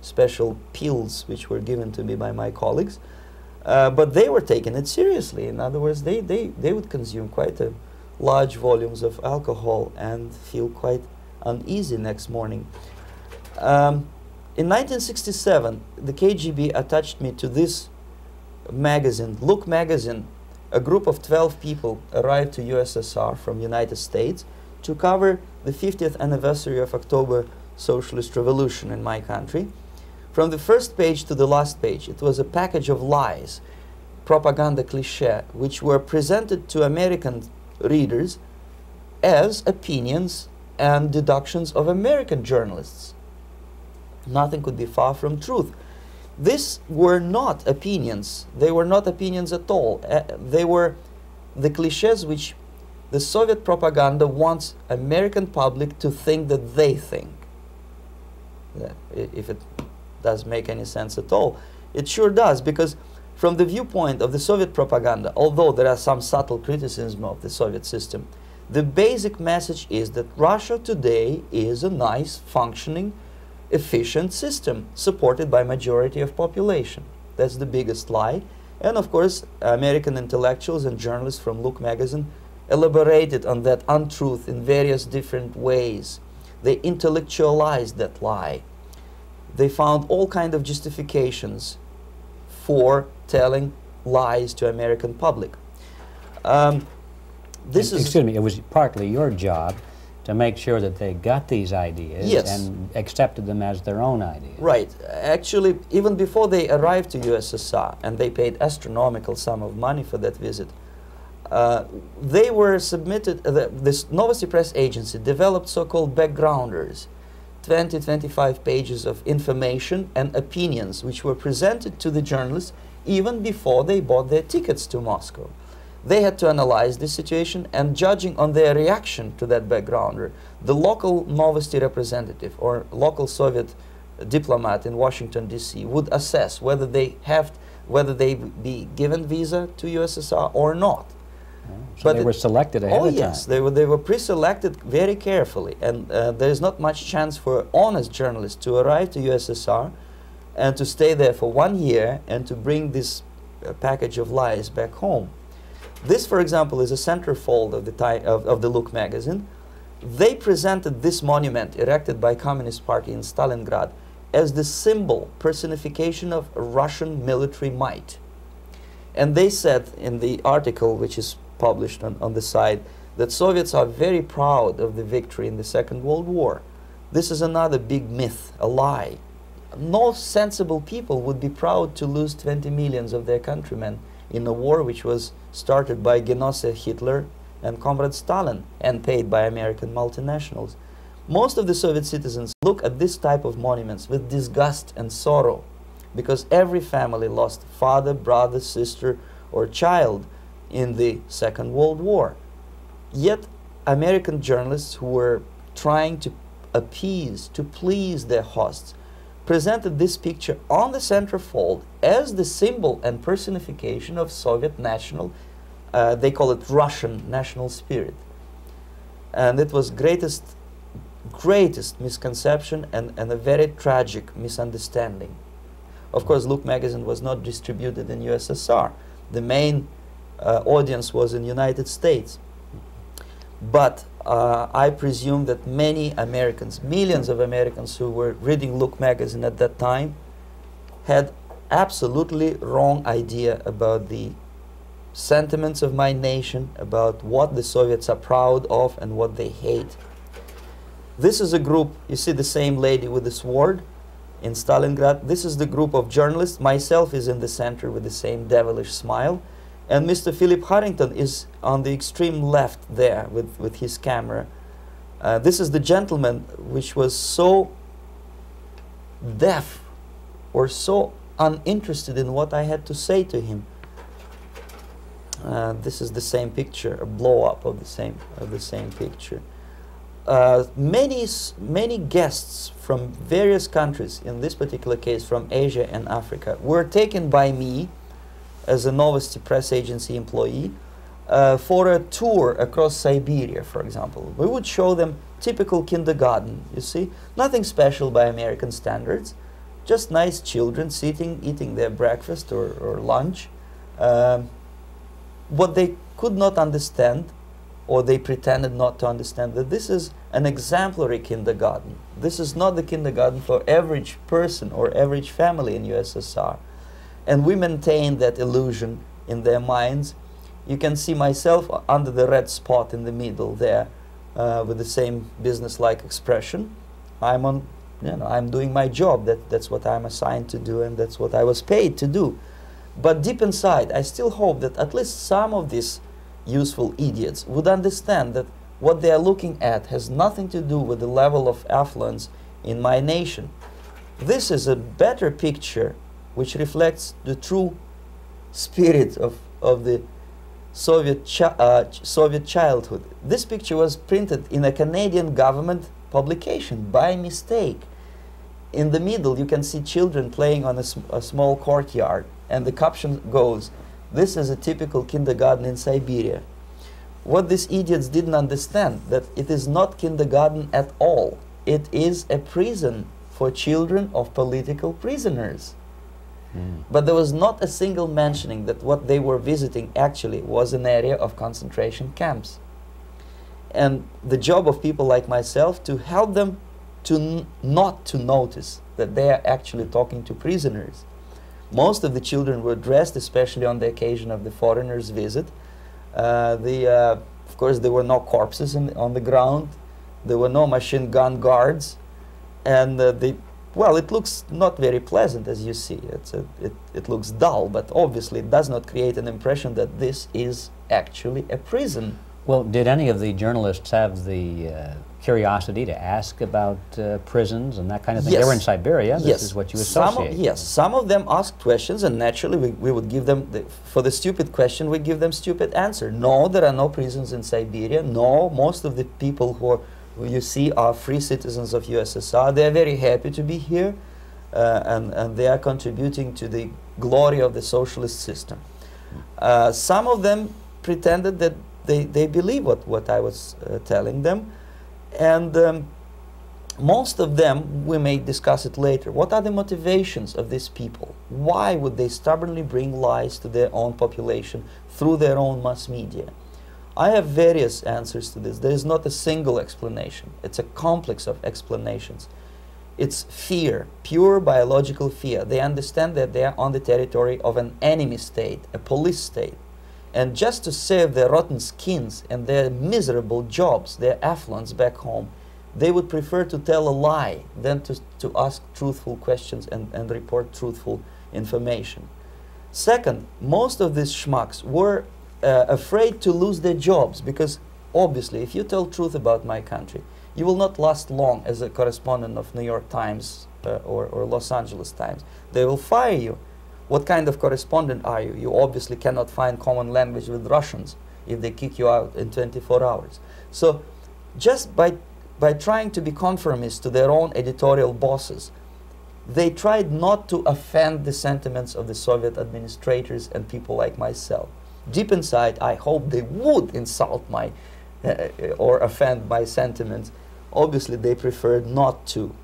Speaker 1: special pills which were given to me by my colleagues. Uh, but they were taking it seriously. In other words, they, they, they would consume quite a large volumes of alcohol and feel quite uneasy next morning. Um, in nineteen sixty-seven, the K G B attached me to this magazine, Look magazine. A group of twelve people arrived to U S S R from United States to cover the fiftieth anniversary of October Socialist Revolution in my country. From the first page to the last page, it was a package of lies, propaganda cliché, which were presented to American readers as opinions and deductions of American journalists. Nothing could be far from truth. These were not opinions. They were not opinions at all. Uh, they were the clichés which the Soviet propaganda wants American public to think that they think. Yeah, if it does make any sense at all. It sure does, because from the viewpoint of the Soviet propaganda, although there are some subtle criticisms of the Soviet system, the basic message is that Russia today is a nice, functioning, efficient system supported by majority of population. That's the biggest lie. And of course, American intellectuals and journalists from Look magazine elaborated on that untruth in various different ways. They intellectualized that lie. They found all kinds of justifications for telling lies to American public. Um, this
Speaker 2: and,
Speaker 1: is
Speaker 2: excuse me, it was partly your job to make sure that they got these ideas
Speaker 1: yes.
Speaker 2: and accepted them as their own ideas.
Speaker 1: Right. Actually, even before they arrived to U S S R, and they paid astronomical sum of money for that visit, uh, they were submitted, uh, the, this Novasti Press Agency developed so-called backgrounders, twenty to twenty-five pages of information and opinions which were presented to the journalists even before they bought their tickets to Moscow. They had to analyze the situation, and judging on their reaction to that backgrounder, the local Novosti representative or local Soviet diplomat in Washington D C would assess whether they have, whether they be given visa to U S S R or not.
Speaker 2: Oh, so
Speaker 1: but
Speaker 2: they were selected ahead
Speaker 1: oh
Speaker 2: of time.
Speaker 1: yes, they were, they were pre-selected very carefully, and uh, there is not much chance for honest journalists to arrive to U S S R and to stay there for one year and to bring this uh, package of lies back home. This, for example, is a centerfold of the, ti of, of the Look magazine. They presented this monument erected by Communist Party in Stalingrad as the symbol, personification of Russian military might. And they said in the article, which is published on, on the site, that Soviets are very proud of the victory in the Second World War. This is another big myth, a lie. No sensible people would be proud to lose twenty millions of their countrymen in a war which was started by Genoese Hitler and Comrade Stalin and paid by American multinationals. Most of the Soviet citizens look at this type of monuments with disgust and sorrow, because every family lost father, brother, sister, or child in the Second World War. Yet American journalists who were trying to appease, to please their hosts, presented this picture on the centerfold as the symbol and personification of Soviet national, uh, they call it Russian national spirit. And it was greatest, greatest misconception and, and a very tragic misunderstanding. Of course, Look magazine was not distributed in U S S R. The main uh, audience was in United States. But uh, I presume that many Americans, millions of Americans who were reading Look magazine at that time, had absolutely wrong idea about the sentiments of my nation, about what the Soviets are proud of and what they hate. This is a group, you see the same lady with the sword in Stalingrad. This is the group of journalists. Myself is in the center with the same devilish smile. And Mister Philip Harrington is on the extreme left there with, with his camera. Uh, this is the gentleman which was so deaf or so uninterested in what I had to say to him. Uh, this is the same picture, a blow-up of the same of the same picture. Uh, many many guests from various countries, in this particular case from Asia and Africa, were taken by me as a Novasti Press Agency employee uh, for a tour across Siberia, for example. We would show them typical kindergarten, you see, nothing special by American standards, just nice children sitting, eating their breakfast or, or lunch. Um, what they could not understand, or they pretended not to understand, that this is an exemplary kindergarten. This is not the kindergarten for average person or average family in U S S R. And we maintain that illusion in their minds. You can see myself under the red spot in the middle there, uh, with the same business-like expression. I'm on, you know, I'm doing my job. That, that's what I'm assigned to do, and that's what I was paid to do. But deep inside, I still hope that at least some of these useful idiots would understand that what they are looking at has nothing to do with the level of affluence in my nation. This is a better picture which reflects the true spirit of, of the Soviet, chi uh, Soviet childhood. This picture was printed in a Canadian government publication by mistake. In the middle you can see children playing on a, sm a small courtyard, and the caption goes, "This is a typical kindergarten in Siberia." What these idiots didn't understand, that it is not kindergarten at all. It is a prison for children of political prisoners. Mm. But there was not a single mentioning that what they were visiting actually was an area of concentration camps. And the job of people like myself to help them to n not to notice that they are actually talking to prisoners. Most of the children were dressed, especially on the occasion of the foreigners' visit. Uh, the, uh, of course, there were no corpses in, on the ground. There were no machine gun guards. And uh, the Well, it looks not very pleasant, as you see. It's a, it, it looks dull, but obviously it does not create an impression that this is actually a prison.
Speaker 2: Well, did any of the journalists have the uh, curiosity to ask about uh, prisons and that kind of thing?
Speaker 1: Yes.
Speaker 2: They were in Siberia. This
Speaker 1: yes.
Speaker 2: is what you
Speaker 1: Some
Speaker 2: associate.
Speaker 1: of, yes, some of them asked questions, and naturally we, we would give them, the, for the stupid question, we give them stupid answer. No, there are no prisons in Siberia. No, most of the people who are who you see are free citizens of U S S R. They are very happy to be here, uh, and, and they are contributing to the glory of the socialist system. Uh, some of them pretended that they, they believe what, what I was uh, telling them, and um, most of them, we may discuss it later, what are the motivations of these people? Why would they stubbornly bring lies to their own population through their own mass media? I have various answers to this. There is not a single explanation. It's a complex of explanations. It's fear, pure biological fear. They understand that they are on the territory of an enemy state, a police state. And just to save their rotten skins and their miserable jobs, their affluence back home, they would prefer to tell a lie than to, to ask truthful questions and, and report truthful information. Second, most of these schmucks were Uh, afraid to lose their jobs, because obviously if you tell truth about my country, you will not last long as a correspondent of New York Times uh, or, or Los Angeles Times. They will fire you. What kind of correspondent are you? You obviously cannot find common language with Russians if they kick you out in twenty-four hours. So just by, by trying to be conformist to their own editorial bosses, they tried not to offend the sentiments of the Soviet administrators and people like myself. Deep inside, I hope they would insult my uh, or offend my sentiments. Obviously, they preferred not to.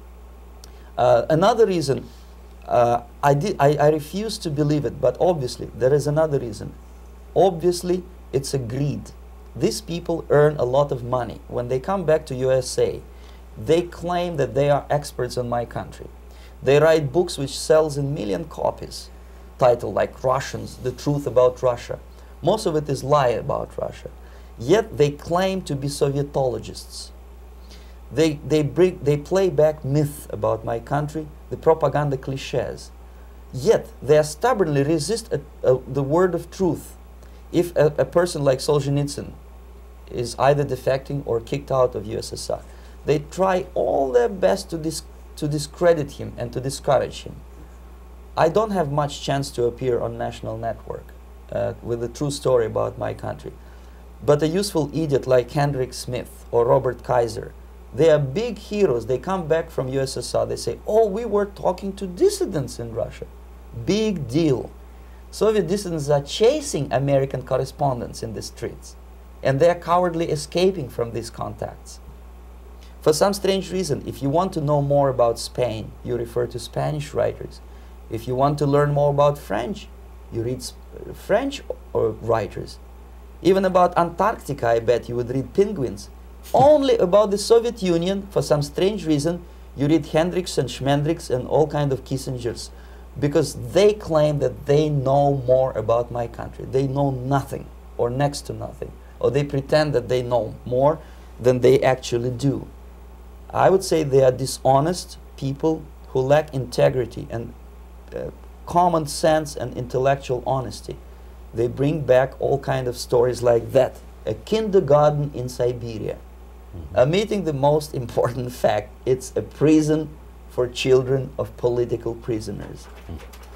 Speaker 1: Uh, another reason, uh, I, did, I, I refuse to believe it, but obviously, there is another reason. Obviously, it's a greed. These people earn a lot of money. When they come back to U S A, they claim that they are experts on my country. They write books which sells in million copies, titled like Russians, The Truth About Russia. Most of it is lie about Russia. Yet they claim to be Sovietologists. They, they, bring, they play back myth about my country, the propaganda cliches. Yet they stubbornly resist a, a, the word of truth. If a, a person like Solzhenitsyn is either defecting or kicked out of U S S R, they try all their best to, dis to discredit him and to discourage him. I don't have much chance to appear on national network Uh, with a true story about my country. But a useful idiot like Hendrik Smith or Robert Kaiser, they are big heroes. They come back from U S S R, they say, oh, we were talking to dissidents in Russia. Big deal. Soviet dissidents are chasing American correspondents in the streets, and they are cowardly escaping from these contacts. For some strange reason, if you want to know more about Spain, you refer to Spanish writers. If you want to learn more about French, you read sp French or writers. Even about Antarctica, I bet you would read Penguins. Only about the Soviet Union, for some strange reason, you read Hendricks and Schmendricks and all kind of Kissingers, because they claim that they know more about my country. They know nothing, or next to nothing, or they pretend that they know more than they actually do. I would say they are dishonest people who lack integrity and uh, common sense and intellectual honesty. They bring back all kind of stories like that. A kindergarten in Siberia. Mm-hmm. Omitting the most important fact, it's a prison for children of political prisoners. Mm-hmm.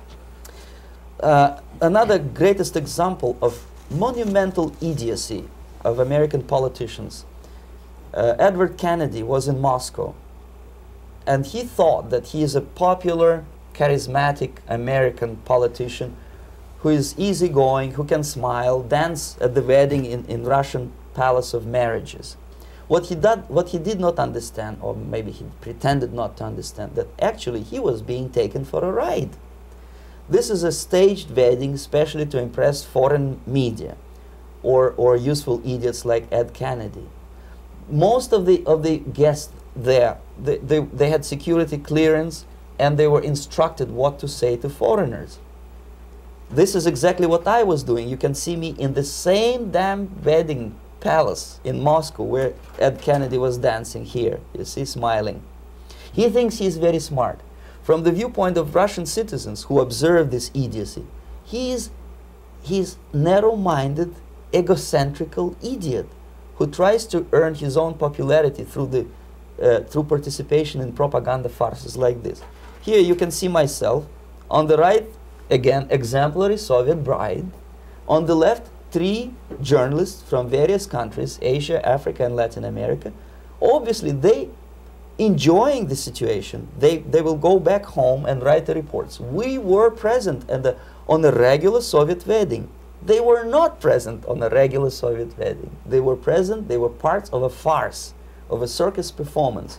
Speaker 1: uh, another greatest example of monumental idiocy of American politicians. Uh, Edward Kennedy was in Moscow, and he thought that he is a popular, charismatic American politician who is easygoing, who can smile, dance at the wedding in, in Russian Palace of Marriages. What he, did, what he did not understand, or maybe he pretended not to understand, that actually he was being taken for a ride. This is a staged wedding especially to impress foreign media or, or useful idiots like Ed Kennedy. Most of the, of the guests there, they, they, they had security clearance and they were instructed what to say to foreigners. This is exactly what I was doing. You can see me in the same damn wedding palace in Moscow where Ed Kennedy was dancing here. You see, smiling. He thinks he's very smart. From the viewpoint of Russian citizens who observe this idiocy, he's, he's narrow-minded, egocentrical idiot who tries to earn his own popularity through, the, uh, through participation in propaganda farces like this. Here you can see myself. On the right, again, exemplary Soviet bride. On the left, three journalists from various countries, Asia, Africa, and Latin America. Obviously, they enjoying the situation. They, they will go back home and write the reports. We were present at the, on a regular Soviet wedding. They were not present on a regular Soviet wedding. They were present, they were parts of a farce, of a circus performance.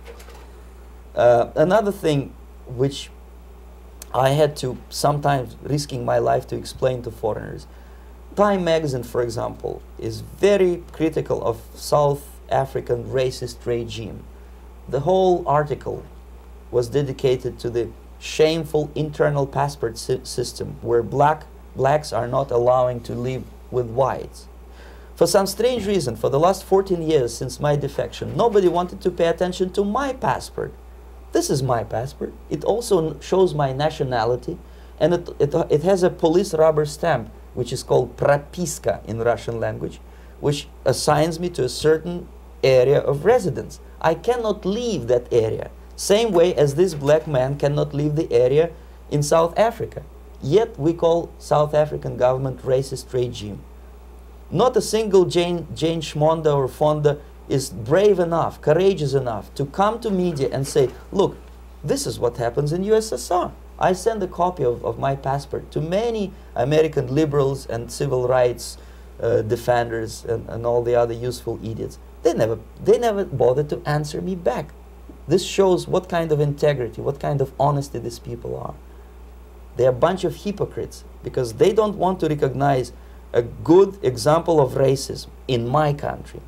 Speaker 1: Uh, another thing which I had to, sometimes risking my life to explain to foreigners. Time magazine, for example, is very critical of South African racist regime. The whole article was dedicated to the shameful internal passport si system where black, blacks are not allowing to live with whites. For some strange reason, for the last fourteen years since my defection, nobody wanted to pay attention to my passport. This is my passport. It also shows my nationality, and it, it, it has a police rubber stamp, which is called propiska in Russian language, which assigns me to a certain area of residence. I cannot leave that area, same way as this black man cannot leave the area in South Africa. Yet we call South African government racist regime. Not a single Jane, Jane Schmonda or Fonda is brave enough, courageous enough to come to media and say, look, this is what happens in U S S R. I send a copy of, of my passport to many American liberals and civil rights uh, defenders and, and all the other useful idiots. They never, they never bothered to answer me back. This shows what kind of integrity, what kind of honesty these people are. They're a bunch of hypocrites because they don't want to recognize a good example of racism in my country.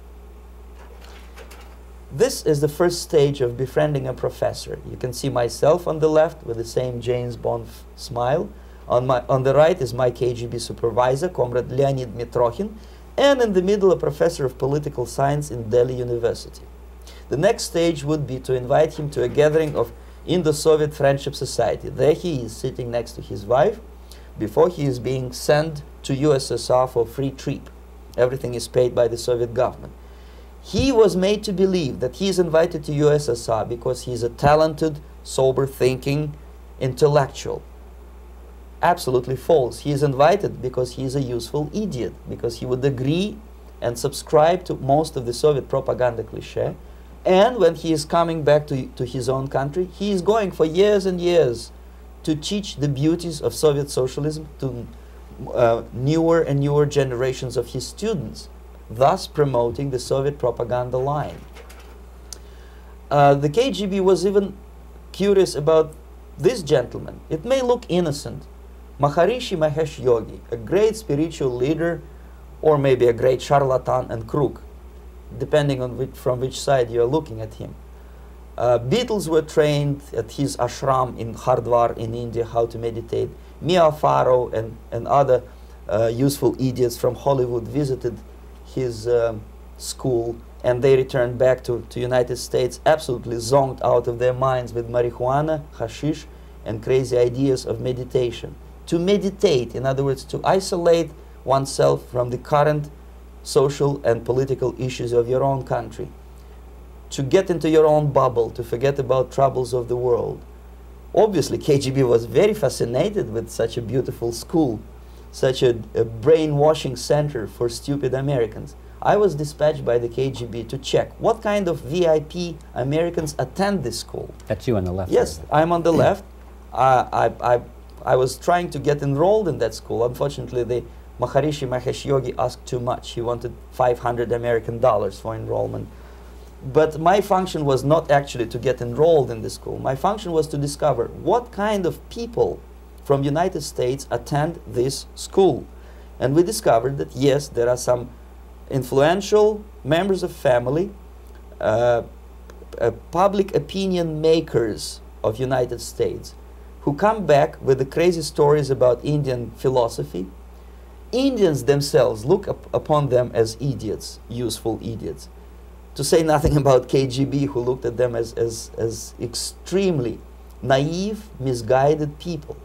Speaker 1: This is the first stage of befriending a professor. You can see myself on the left with the same James Bond smile. On, my, on the right is my K G B supervisor, Comrade Leonid Mitrokhin, and in the middle a professor of political science in Delhi University. The next stage would be to invite him to a gathering of Indo-Soviet Friendship Society. There he is sitting next to his wife before he is being sent to U S S R for free trip. Everything is paid by the Soviet government. He was made to believe that he is invited to U S S R because he is a talented, sober-thinking intellectual. Absolutely false. He is invited because he is a useful idiot, because he would agree and subscribe to most of the Soviet propaganda cliché. And when he is coming back to, to his own country, he is going for years and years to teach the beauties of Soviet socialism to uh, newer and newer generations of his students, thus promoting the Soviet propaganda line. uh, the K G B was even curious about this gentleman. It may look innocent. Maharishi Mahesh Yogi, a great spiritual leader, or maybe a great charlatan and crook, depending on which, from which side you are looking at him. Uh, Beatles were trained at his ashram in Hardwar in India how to meditate. Mia Farrow and, and other uh, useful idiots from Hollywood visited his um, school, and they returned back to the United States absolutely zonked out of their minds with marijuana, hashish, and crazy ideas of meditation. To meditate, in other words, to isolate oneself from the current social and political issues of your own country. To get into your own bubble, to forget about troubles of the world. Obviously, K G B was very fascinated with such a beautiful school, such a, a brainwashing center for stupid Americans. I was dispatched by the K G B to check what kind of V I P Americans attend this school.
Speaker 2: That's you on the left.
Speaker 1: Yes, I'm on the left. Uh, I, I, I was trying to get enrolled in that school. Unfortunately, the Maharishi Mahesh Yogi asked too much. He wanted five hundred American dollars for enrollment. But my function was not actually to get enrolled in the school. My function was to discover what kind of people from United States attend this school. And we discovered that, yes, there are some influential members of family, uh, uh, public opinion makers of United States, who come back with the crazy stories about Indian philosophy. Indians themselves look up upon them as idiots, useful idiots. To say nothing about K G B, who looked at them as, as, as extremely naive, misguided people.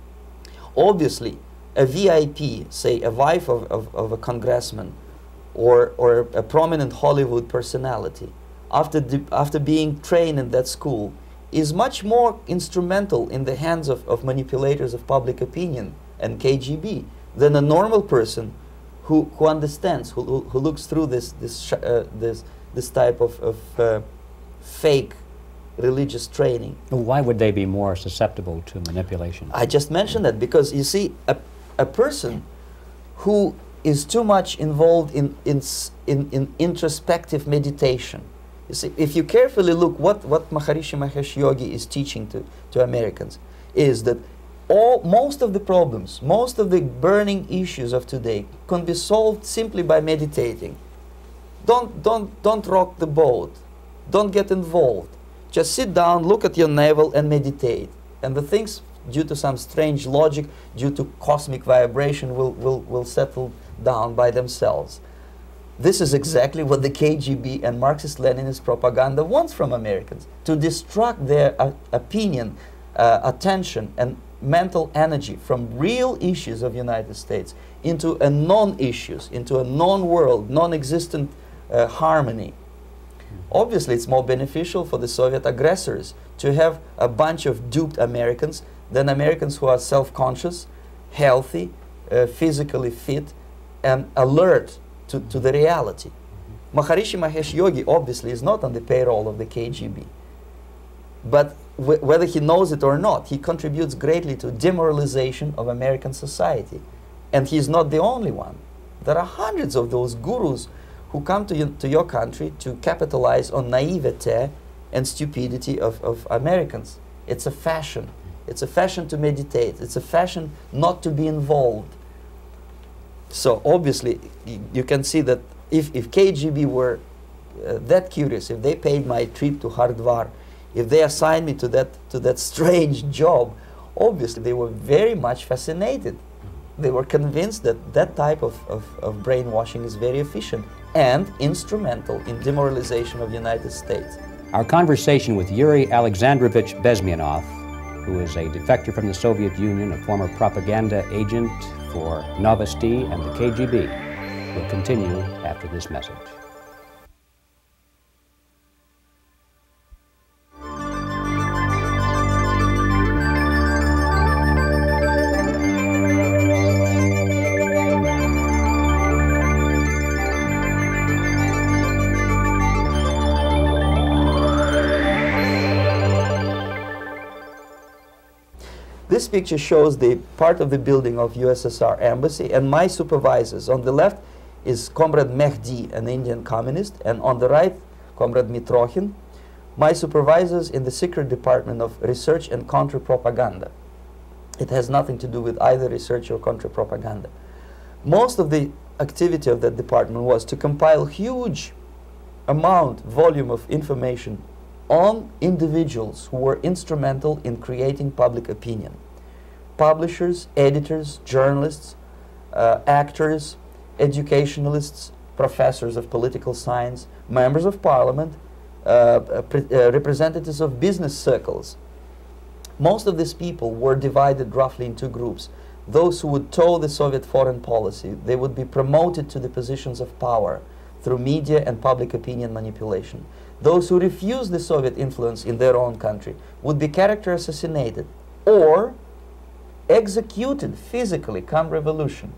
Speaker 1: Obviously, a V I P, say a wife of, of, of a congressman, or, or a prominent Hollywood personality, after, after being trained in that school, is much more instrumental in the hands of, of manipulators of public opinion and K G B than a normal person who, who understands, who, who, who looks through this, this, sh uh, this, this type of, of uh, fake religious training.
Speaker 2: Why would they be more susceptible to manipulation?
Speaker 1: I just mentioned that because, you see, a, a person who is too much involved in, in, in, in introspective meditation. You see, if you carefully look what, what Maharishi Mahesh Yogi is teaching to, to Americans, is that all, most of the problems, most of the burning issues of today can be solved simply by meditating. Don't, don't, don't rock the boat. Don't get involved. Just sit down, look at your navel, and meditate. And the things, due to some strange logic, due to cosmic vibration, will, will, will settle down by themselves. This is exactly what the K G B and Marxist-Leninist propaganda wants from Americans, to distract their uh, opinion, uh, attention, and mental energy from real issues of the United States into a non-issues, into a non-world, non-existent uh, harmony. Obviously, it's more beneficial for the Soviet aggressors to have a bunch of duped Americans than Americans who are self-conscious, healthy, uh, physically fit, and alert to, to the reality. Maharishi Mahesh Yogi obviously is not on the payroll of the K G B. But w whether he knows it or not, he contributes greatly to demoralization of American society. And he's not the only one. There are hundreds of those gurus who come to, you, to your country to capitalize on naivete and stupidity of, of Americans. It's a fashion. It's a fashion to meditate. It's a fashion not to be involved. So obviously, you can see that if, if K G B were uh, that curious, if they paid my trip to Hardwar, if they assigned me to that, to that strange job, obviously they were very much fascinated. They were convinced that that type of, of, of brainwashing is very efficient and instrumental in demoralization of the United States.
Speaker 2: Our conversation with Yuri Alexandrovich Bezmenov, who is a defector from the Soviet Union, a former propaganda agent for Novasti and the K G B, will continue after this message.
Speaker 1: This picture shows the part of the building of U S S R embassy and my supervisors. On the left is Comrade Mehdi, an Indian communist, and on the right, Comrade Mitrokhin, my supervisors in the secret department of research and counter-propaganda. It has nothing to do with either research or counter-propaganda. Most of the activity of that department was to compile huge amount, volume of information on individuals who were instrumental in creating public opinion. Publishers, editors, journalists, uh, actors, educationalists, professors of political science, members of parliament, uh, uh, uh, representatives of business circles. Most of these people were divided roughly in two groups. Those who would toe the Soviet foreign policy, they would be promoted to the positions of power through media and public opinion manipulation. Those who refused the Soviet influence in their own country would be character assassinated or executed physically come revolution.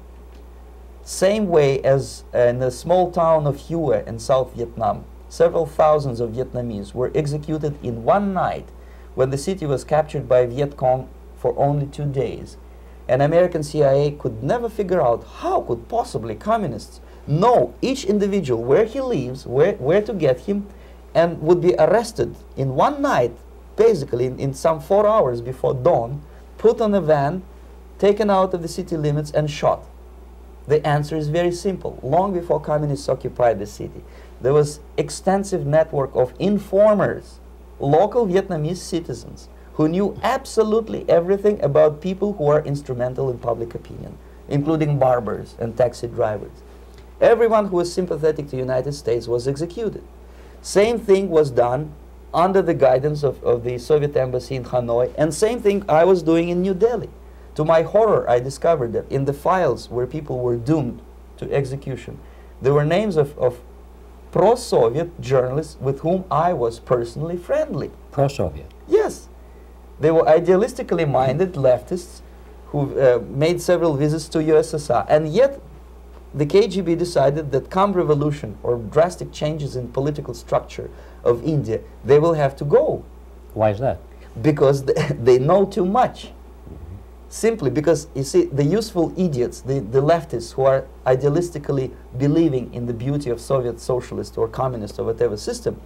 Speaker 1: Same way as uh, in the small town of Hue in South Vietnam, several thousands of Vietnamese were executed in one night when the city was captured by Viet Cong for only two days. And American C I A could never figure out how could possibly communists know each individual, where he lives, where, where to get him, and would be arrested in one night, basically in, in some four hours before dawn, put on a van, taken out of the city limits and shot. The answer is very simple. Long before communists occupied the city, there was extensive network of informers, local Vietnamese citizens, who knew absolutely everything about people who are instrumental in public opinion, including barbers and taxi drivers. Everyone who was sympathetic to the United States was executed. Same thing was done under the guidance of, of the Soviet embassy in Hanoi, and same thing I was doing in New Delhi. To my horror, I discovered that in the files where people were doomed to execution, there were names of, of pro-Soviet journalists with whom I was personally friendly.
Speaker 2: Pro-Soviet?
Speaker 1: Yes. They were idealistically minded leftists who uh, made several visits to U S S R, and yet the K G B decided that come revolution or drastic changes in political structure of India, they will have to go.
Speaker 2: Why is that?
Speaker 1: Because they, they know too much. Simply because, you see, the useful idiots, the, the leftists who are idealistically believing in the beauty of Soviet socialist or communist or whatever system,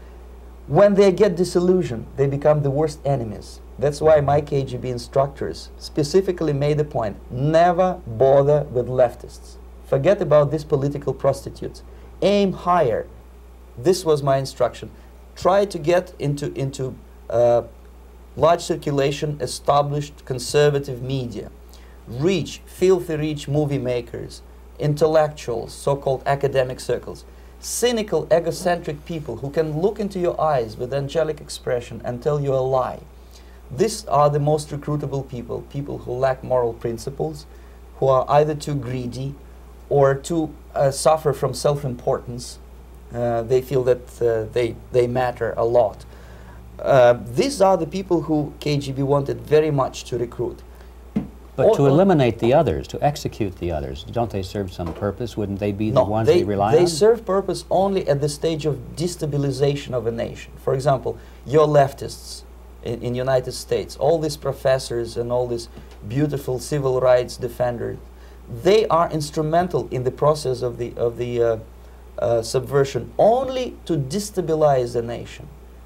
Speaker 1: when they get disillusioned, they become the worst enemies. That's why my K G B instructors specifically made a point, never bother with leftists. Forget about these political prostitutes. Aim higher. This was my instruction. Try to get into, into uh, large circulation, established conservative media. Reach, filthy rich movie makers, intellectuals, so-called academic circles. Cynical, egocentric people who can look into your eyes with angelic expression and tell you a lie. These are the most recruitable people, people who lack moral principles, who are either too greedy or too uh, suffer from self-importance. Uh, they feel that uh, they, they matter a lot. Uh, these are the people who K G B wanted very much to recruit.
Speaker 2: But
Speaker 1: All,
Speaker 2: to eliminate the others, to execute the others, don't they serve some purpose? Wouldn't they be the
Speaker 1: no,
Speaker 2: ones
Speaker 1: they,
Speaker 2: they rely
Speaker 1: they
Speaker 2: on?
Speaker 1: They serve purpose only at the stage of destabilization of a nation. For example, your leftists in, in United States, all these professors and all these beautiful civil rights defenders, they are instrumental in the process of the, of the uh, uh, subversion only to destabilize the nation.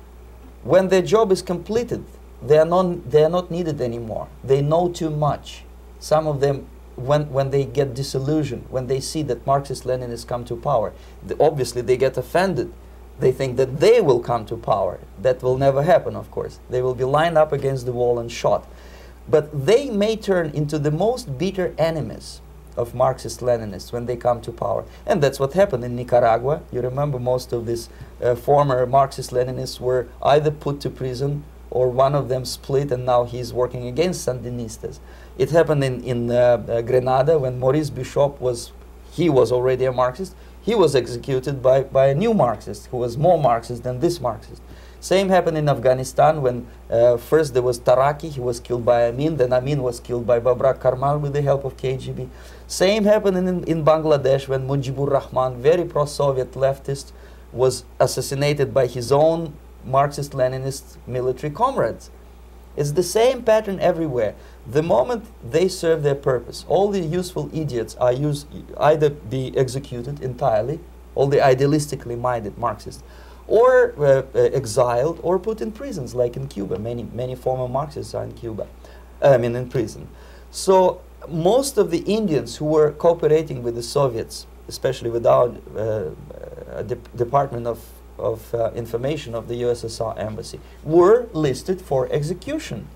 Speaker 1: When their job is completed, they are not, they are not needed anymore. They know too much. Some of them, when, when they get disillusioned, when they see that Marxist-Leninists come to power, the, obviously they get offended. They think that they will come to power. That will never happen, of course. They will be lined up against the wall and shot. But they may turn into the most bitter enemies of Marxist-Leninists when they come to power. And that's what happened in Nicaragua. You remember most of these uh, former Marxist-Leninists were either put to prison or one of them split and now he's working against Sandinistas. It happened in, in uh, uh, Grenada when Maurice Bishop was, he was already a Marxist. He was executed by, by a new Marxist who was more Marxist than this Marxist. Same happened in Afghanistan when uh, first there was Taraki, he was killed by Amin, then Amin was killed by Babrak Karmal with the help of K G B. Same happened in, in Bangladesh when Mujibur Rahman, very pro-Soviet leftist, was assassinated by his own Marxist-Leninist military comrades. It's the same pattern everywhere. The moment they serve their purpose, all the useful idiots are used, either be executed entirely, all the idealistically minded Marxists, or uh, uh, exiled, or put in prisons, like in Cuba. Many, many former Marxists are in Cuba, I mean in prison. So most of the Indians who were cooperating with the Soviets, especially with our uh, uh, de Department of, of uh, Information of the U S S R Embassy, were listed for execution.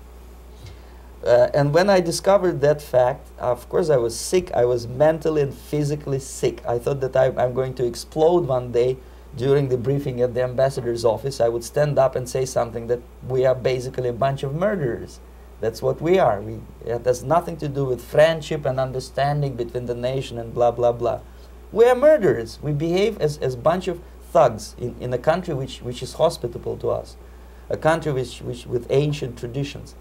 Speaker 1: Uh, and when I discovered that fact, of course I was sick. I was mentally and physically sick. I thought that I, I'm going to explode one day during the briefing at the ambassador's office. I would stand up and say something that we are basically a bunch of murderers. That's what we are. We, it has nothing to do with friendship and understanding between the nation and blah, blah, blah. We are murderers. We behave as a bunch of thugs in, in a country which, which is hospitable to us, a country which, which, with ancient traditions.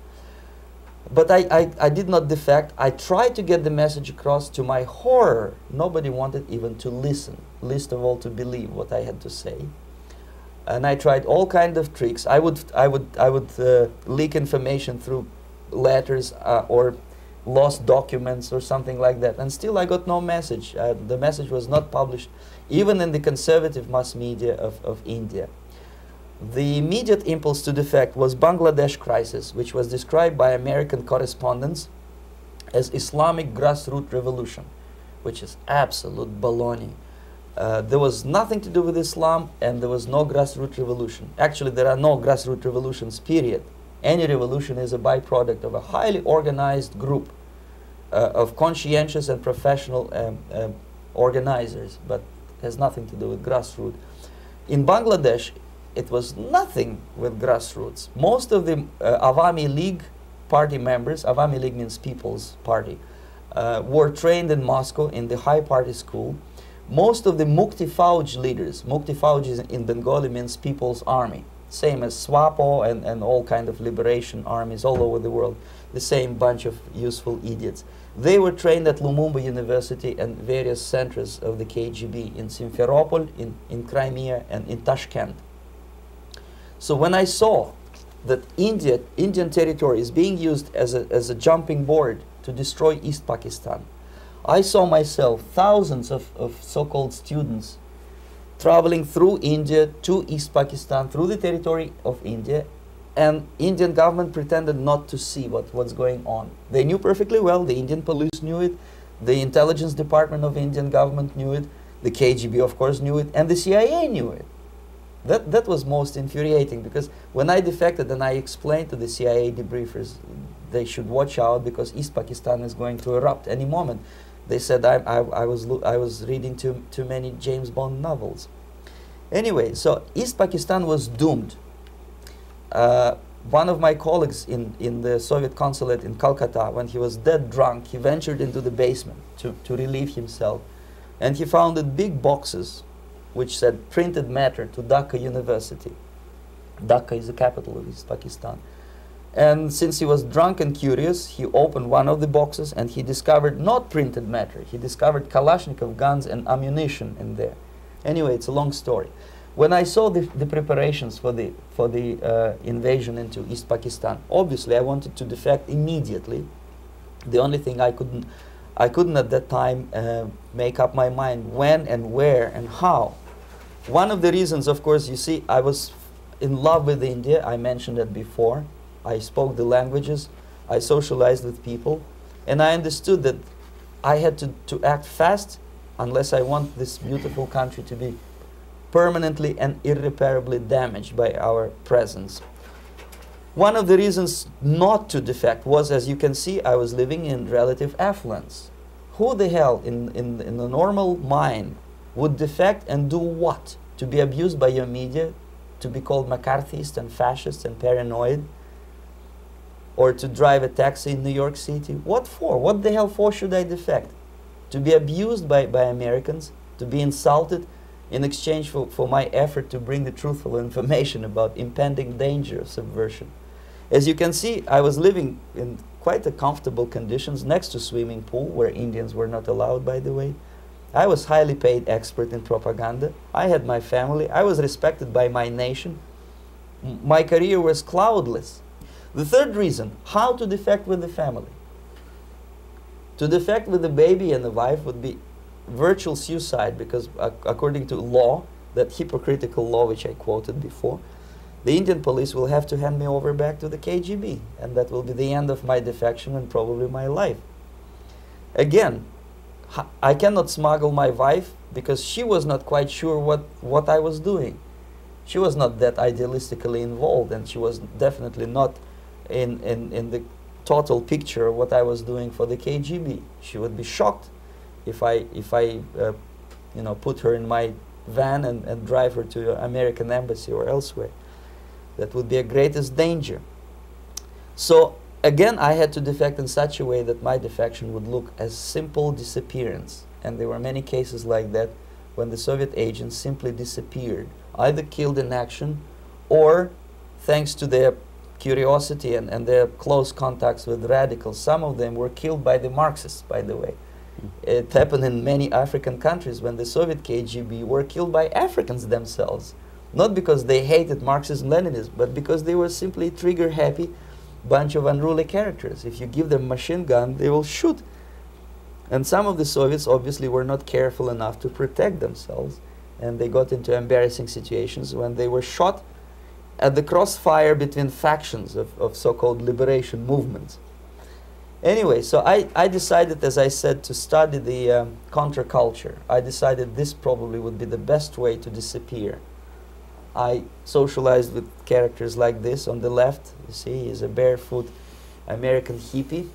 Speaker 1: But I, I, I did not defect. I tried to get the message across. To my horror, nobody wanted even to listen, least of all to believe what I had to say. And I tried all kinds of tricks. I would, I would, I would uh, leak information through letters uh, or lost documents or something like that. And still I got no message. Uh, the message was not published, even in the conservative mass media of, of India. The immediate impulse to defect was Bangladesh crisis, which was described by American correspondents as Islamic grassroots revolution, which is absolute baloney. Uh, there was nothing to do with Islam, and there was no grassroots revolution. Actually, there are no grassroots revolutions, period. Any revolution is a byproduct of a highly organized group uh, of conscientious and professional um, um, organizers, but has nothing to do with grassroots. In Bangladesh, it was nothing with grassroots. Most of the uh, Awami League party members, Awami League means People's Party, uh, were trained in Moscow in the high party school. Most of the Mukti Fauj leaders, Mukti Fauj is in Bengali means People's Army, same as SWAPO and, and all kind of liberation armies all over the world, the same bunch of useful idiots. They were trained at Lumumba University and various centers of the K G B in Simferopol, in, in Crimea, and in Tashkent. So when I saw that India, Indian territory is being used as a, as a jumping board to destroy East Pakistan, I saw myself, thousands of, of so-called students traveling through India to East Pakistan, through the territory of India, and Indian government pretended not to see what, what's going on. They knew perfectly well, the Indian police knew it, the intelligence department of Indian government knew it, the K G B of course knew it, and the C I A knew it. That, that was most infuriating, because when I defected and I explained to the C I A debriefers they should watch out because East Pakistan is going to erupt any moment, they said I, I, I, was, I was reading too, too many James Bond novels. Anyway, so East Pakistan was doomed. Uh, one of my colleagues in, in the Soviet consulate in Calcutta, when he was dead drunk, he ventured into the basement to, to relieve himself, and he found big boxes which said printed matter to Dhaka University. Dhaka is the capital of East Pakistan. And since he was drunk and curious, he opened one of the boxes and he discovered not printed matter. He discovered Kalashnikov guns and ammunition in there. Anyway, it's a long story. When I saw the, the preparations for the, for the uh, invasion into East Pakistan, obviously I wanted to defect immediately. The only thing I couldn't, I couldn't at that time uh, make up my mind when and where and how. One of the reasons, of course, you see, I was in love with India. I mentioned that before. I spoke the languages. I socialized with people. And I understood that I had to, to act fast unless I want this beautiful country to be permanently and irreparably damaged by our presence. One of the reasons not to defect was, as you can see, I was living in relative affluence. Who the hell in, in, in the normal mind would defect and do what? To be abused by your media, to be called McCarthyist and fascist and paranoid, or to drive a taxi in New York City? What for? What the hell for should I defect? To be abused by, by Americans, to be insulted in exchange for, for my effort to bring the truthful information about impending danger of subversion. As you can see, I was living in quite a comfortable conditions next to swimming pool, where Indians were not allowed, by the way. I was highly paid expert in propaganda. I had my family. I was respected by my nation. M my career was cloudless. The third reason, how to defect with the family. To defect with the baby and the wife would be virtual suicide, because uh, according to law, that hypocritical law which I quoted before, the Indian police will have to hand me over back to the K G B, and that will be the end of my defection and probably my life. Again, I cannot smuggle my wife because she was not quite sure what, what I was doing. She was not that idealistically involved, and she was definitely not in, in, in the total picture of what I was doing for the K G B. She would be shocked if I, if I uh, you know, put her in my van and, and drive her to the American embassy or elsewhere. That would be a greatest danger. So again, I had to defect in such a way that my defection would look as simple disappearance. And there were many cases like that when the Soviet agents simply disappeared, either killed in action or, thanks to their curiosity and, and their close contacts with radicals, some of them were killed by the Marxists, by the way. It happened in many African countries when the Soviet K G B were killed by Africans themselves. Not because they hated Marxism-Leninism, but because they were simply trigger-happy bunch of unruly characters. If you give them a machine gun, they will shoot. And some of the Soviets obviously were not careful enough to protect themselves, and they got into embarrassing situations when they were shot at the crossfire between factions of, of so-called liberation movements. Anyway, so I, I decided, as I said, to study the um, counterculture. I decided this probably would be the best way to disappear. I socialized with characters like this. On the left, you see, is a barefoot American hippie.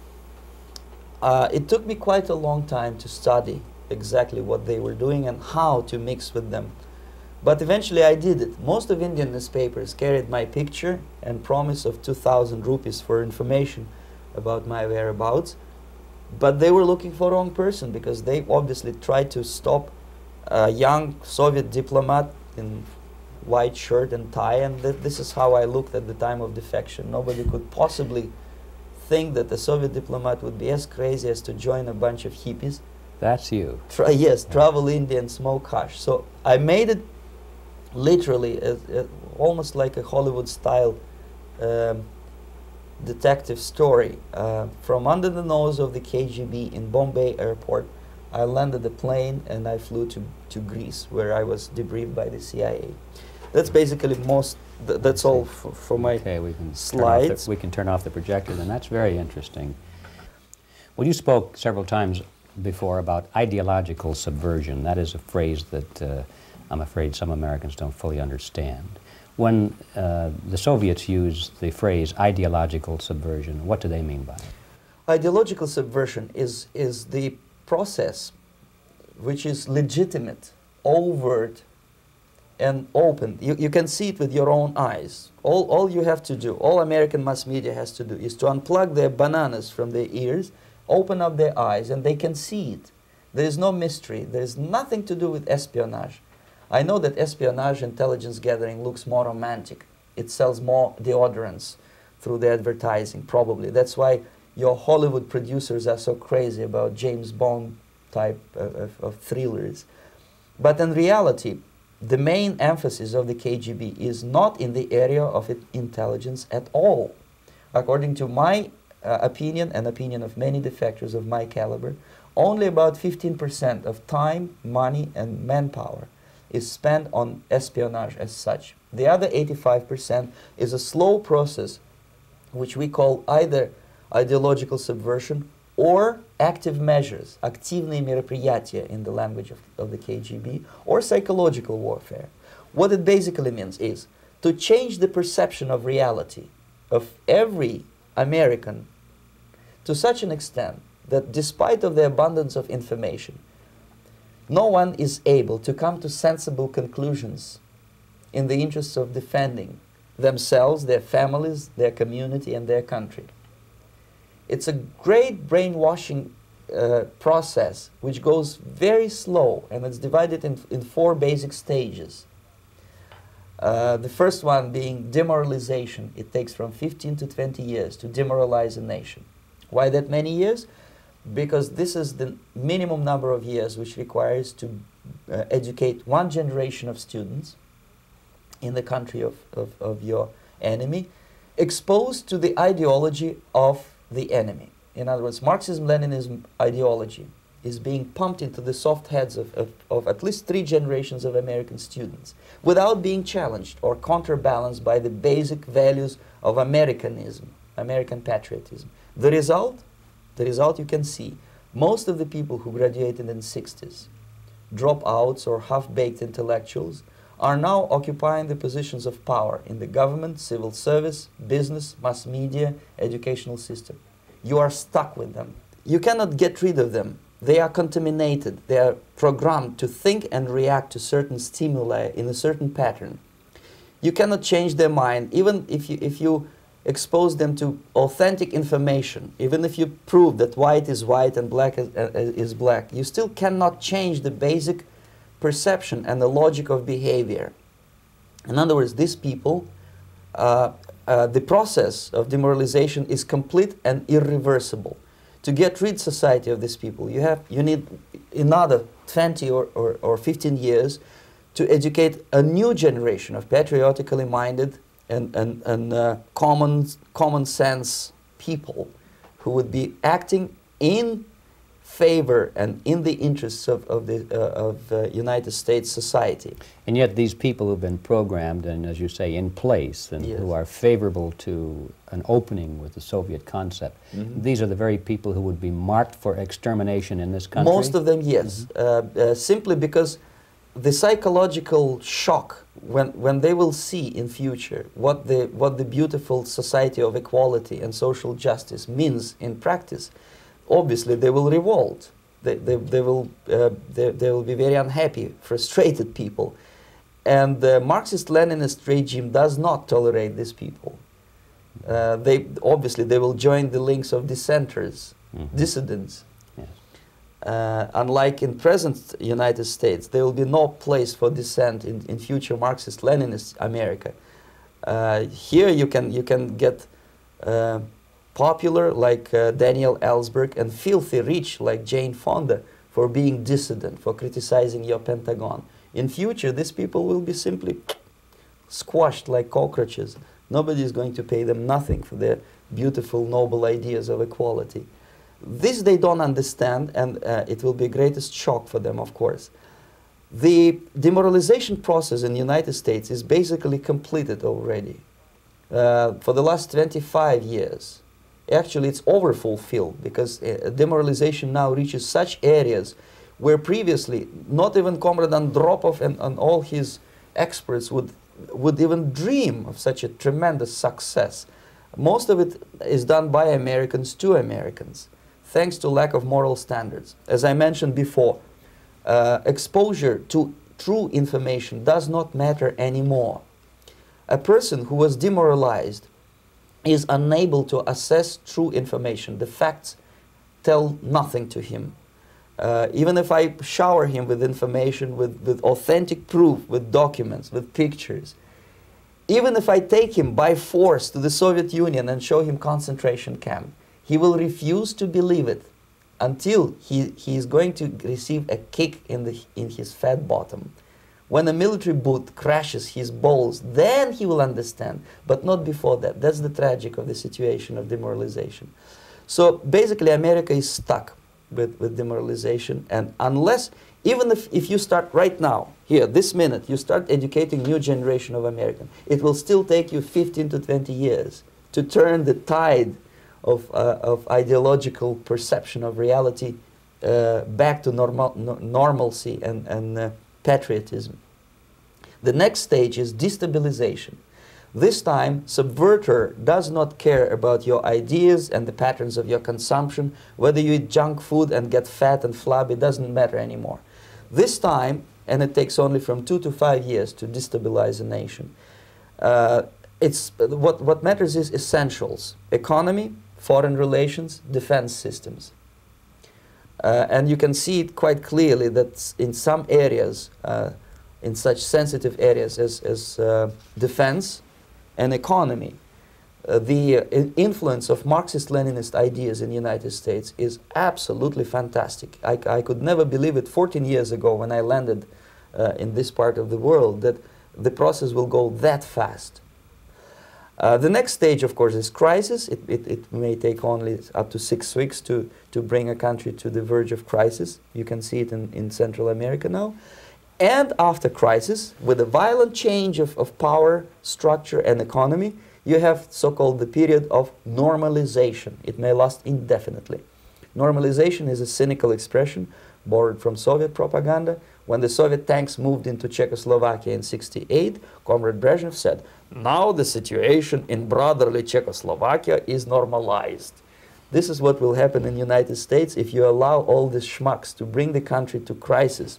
Speaker 1: Uh, it took me quite a long time to study exactly what they were doing and how to mix with them. But eventually I did it. Most of Indian newspapers carried my picture and promise of two thousand rupees for information about my whereabouts. But they were looking for the wrong person, because they obviously tried to stop a young Soviet diplomat in white shirt and tie, and th this is how I looked at the time of defection. Nobody could possibly think that a Soviet diplomat would be as crazy as to join a bunch of hippies.
Speaker 2: That's you.
Speaker 1: Tra yes, yeah. Travel India and smoke hash. So I made it literally a, a, almost like a Hollywood-style um, detective story. Uh, from under the nose of the K G B in Bombay airport, I landed the plane and I flew to, to Greece, where I was debriefed by the C I A. That's basically most, th that's all for, for my
Speaker 2: okay, we can
Speaker 1: slides.
Speaker 2: The, we can turn off the projector, and that's very interesting. Well, you spoke several times before about ideological subversion. That is a phrase that uh, I'm afraid some Americans don't fully understand. When uh, the Soviets use the phrase ideological subversion, what do they mean by it?
Speaker 1: Ideological subversion is, is the process which is legitimate, overt, and open. You, you can see it with your own eyes. All, all you have to do, all American mass media has to do, is to unplug their bananas from their ears, open up their eyes, and they can see it. There is no mystery. There is nothing to do with espionage. I know that espionage intelligence gathering looks more romantic. It sells more deodorants through the advertising, probably. That's why your Hollywood producers are so crazy about James Bond type of, of, of thrillers. But in reality, the main emphasis of the K G B is not in the area of it intelligence at all. According to my uh, opinion and opinion of many defectors of my caliber, only about fifteen percent of time, money, and manpower is spent on espionage as such. The other eighty-five percent is a slow process which we call either ideological subversion or active measures, активные мероприятия in the language of, of the K G B, or psychological warfare. What it basically means is to change the perception of reality of every American to such an extent that despite of the abundance of information, no one is able to come to sensible conclusions in the interests of defending themselves, their families, their community, and their country. It's a great brainwashing uh, process which goes very slow, and it's divided in, in four basic stages. Uh, the first one being demoralization. It takes from fifteen to twenty years to demoralize a nation. Why that many years? Because this is the minimum number of years which requires to uh, educate one generation of students in the country of, of, of your enemy, exposed to the ideology of the enemy. In other words, Marxism-Leninism ideology is being pumped into the soft heads of, of, of at least three generations of American students without being challenged or counterbalanced by the basic values of Americanism, American patriotism. The result, the result you can see, most of the people who graduated in the sixties, dropouts or half-baked intellectuals, are now occupying the positions of power in the government, civil service, business, mass media, educational system. You are stuck with them. You cannot get rid of them. They are contaminated. They are programmed to think and react to certain stimuli in a certain pattern. You cannot change their mind, even if you, if you expose them to authentic information, even if you prove that white is white and black is, uh, is black. You still cannot change the basic perception and the logic of behavior. In other words, these people, uh, uh, the process of demoralization is complete and irreversible. To get rid society of these people, you have you need another twenty or, or, or fifteen years to educate a new generation of patriotically minded and, and, and uh, common, common sense people who would be acting in favor and in the interests of, of the uh, of uh, United States society.
Speaker 2: And yet these people who've been programmed and, as you say, in place and
Speaker 1: Yes.
Speaker 2: who are favorable to an opening with the Soviet concept,
Speaker 1: Mm-hmm.
Speaker 2: these are the very people who would be marked for extermination in this country?
Speaker 1: Most of them, yes. Mm-hmm. uh, uh, simply because the psychological shock when, when they will see in future what the, what the beautiful society of equality and social justice means in practice, obviously they will revolt. They, they, they, will, uh, they, they will be very unhappy, frustrated people. And the Marxist-Leninist regime does not tolerate these people. Uh, they, obviously they will join the links of dissenters, mm-hmm. dissidents.
Speaker 2: Yes.
Speaker 1: Uh, unlike in present United States, there will be no place for dissent in, in future Marxist-Leninist America. Uh, here you can, you can get uh, popular like uh, Daniel Ellsberg and filthy rich like Jane Fonda for being dissident, for criticizing your Pentagon. In future, these people will be simply squashed like cockroaches. Nobody is going to pay them nothing for their beautiful, noble ideas of equality. This they don't understand, and uh, it will be greatest shock for them, of course. The demoralization process in the United States is basically completed already. Uh, for the last twenty-five years. Actually, it's overfulfilled because uh, demoralization now reaches such areas where previously not even Comrade Andropov and, and all his experts would, would even dream of such a tremendous success. Most of it is done by Americans to Americans, thanks to lack of moral standards. As I mentioned before, uh, exposure to true information does not matter anymore. A person who was demoralized is unable to assess true information. The facts tell nothing to him. Uh, even if I shower him with information, with, with authentic proof, with documents, with pictures, even if I take him by force to the Soviet Union and show him concentration camp, he will refuse to believe it until he, he is going to receive a kick in, the, in his fat bottom. When a military boot crashes his balls, then he will understand, but not before that. That's the tragic of the situation of demoralization. So basically America is stuck with, with demoralization, and unless, even if, if you start right now, here, this minute, you start educating new generation of Americans, it will still take you fifteen to twenty years to turn the tide of, uh, of ideological perception of reality uh, back to normal, no, normalcy and, and uh, patriotism. The next stage is destabilization. This time, subverter does not care about your ideas and the patterns of your consumption. Whether you eat junk food and get fat and flabby, it doesn't matter anymore. This time, and it takes only from two to five years to destabilize a nation, uh, it's, what, what matters is essentials: economy, foreign relations, defense systems. Uh, and you can see it quite clearly that in some areas, uh, in such sensitive areas as, as uh, defense and economy, uh, the uh, influence of Marxist-Leninist ideas in the United States is absolutely fantastic. I, I could never believe it fourteen years ago when I landed uh, in this part of the world that the process will go that fast. Uh, the next stage, of course, is crisis. It, it, it may take only up to six weeks to, to bring a country to the verge of crisis. You can see it in, in Central America now. And after crisis, with a violent change of, of power, structure, and economy, you have so-called the period of normalization. It may last indefinitely. Normalization is a cynical expression borrowed from Soviet propaganda. When the Soviet tanks moved into Czechoslovakia in sixty-eight, Comrade Brezhnev said, now the situation in brotherly Czechoslovakia is normalized. This is what will happen in the United States if you allow all these schmucks to bring the country to crisis,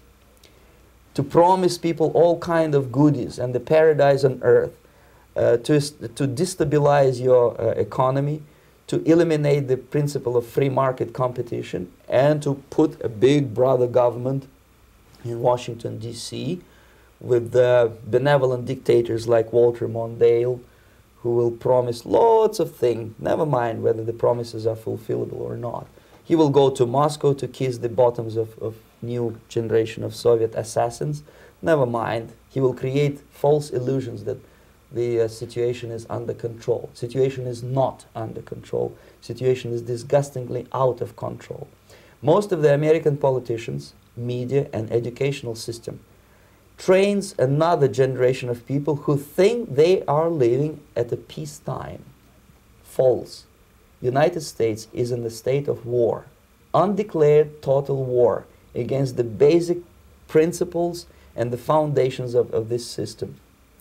Speaker 1: to promise people all kind of goodies and the paradise on earth, uh, to, to destabilize your uh, economy, to eliminate the principle of free market competition, and to put a big brother government in Washington, D C, with the benevolent dictators like Walter Mondale, who will promise lots of things, never mind whether the promises are fulfillable or not. He will go to Moscow to kiss the bottoms of, of new generation of Soviet assassins, never mind. He will create false illusions that the uh, situation is under control. Situation is not under control. Situation is disgustingly out of control. Most of the American politicians, media, and educational system trains another generation of people who think they are living at a peacetime. False. United States is in the state of war, undeclared total war against the basic principles and the foundations of, of this system.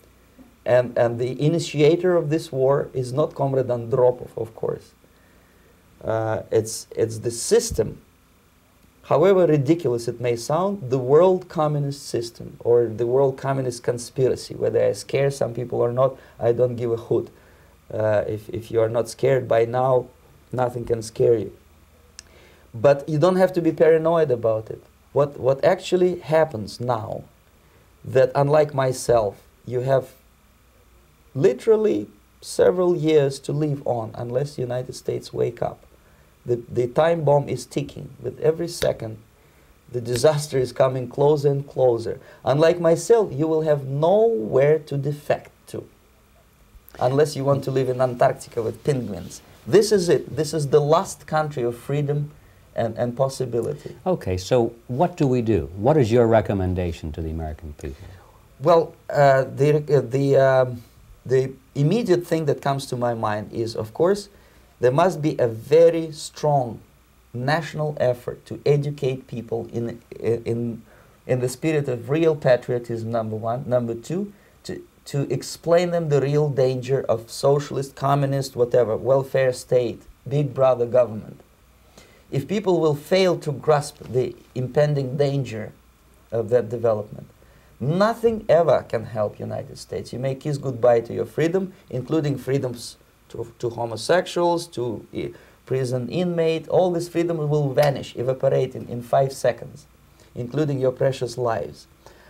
Speaker 1: And, and the initiator of this war is not Comrade Andropov, of course. Uh, it's, it's the system. However ridiculous it may sound, the world communist system or the world communist conspiracy, whether I scare some people or not, I don't give a hoot. Uh, if, if you are not scared by now, nothing can scare you. But you don't have to be paranoid about it. What, what actually happens now, that unlike myself, you have literally several years to live on unless the United States wake up. The, the time bomb is ticking. With every second, the disaster is coming closer and closer. Unlike myself, you will have nowhere to defect to, unless you want to live in Antarctica with penguins. This is it. This is the last country of freedom and, and possibility.
Speaker 2: Okay, so what do we do? What is your recommendation to the American people?
Speaker 1: Well, uh, the, uh, the, um, the immediate thing that comes to my mind is, of course, there must be a very strong national effort to educate people in, in, in the spirit of real patriotism, number one. Number two, to, to explain them the real danger of socialist, communist, whatever, welfare state, big brother government. If people will fail to grasp the impending danger of that development, nothing ever can help United States. You may kiss goodbye to your freedom, including freedoms to, to homosexuals, to uh, prison inmate. All this freedom will vanish, evaporate in, in five seconds, including your precious lives.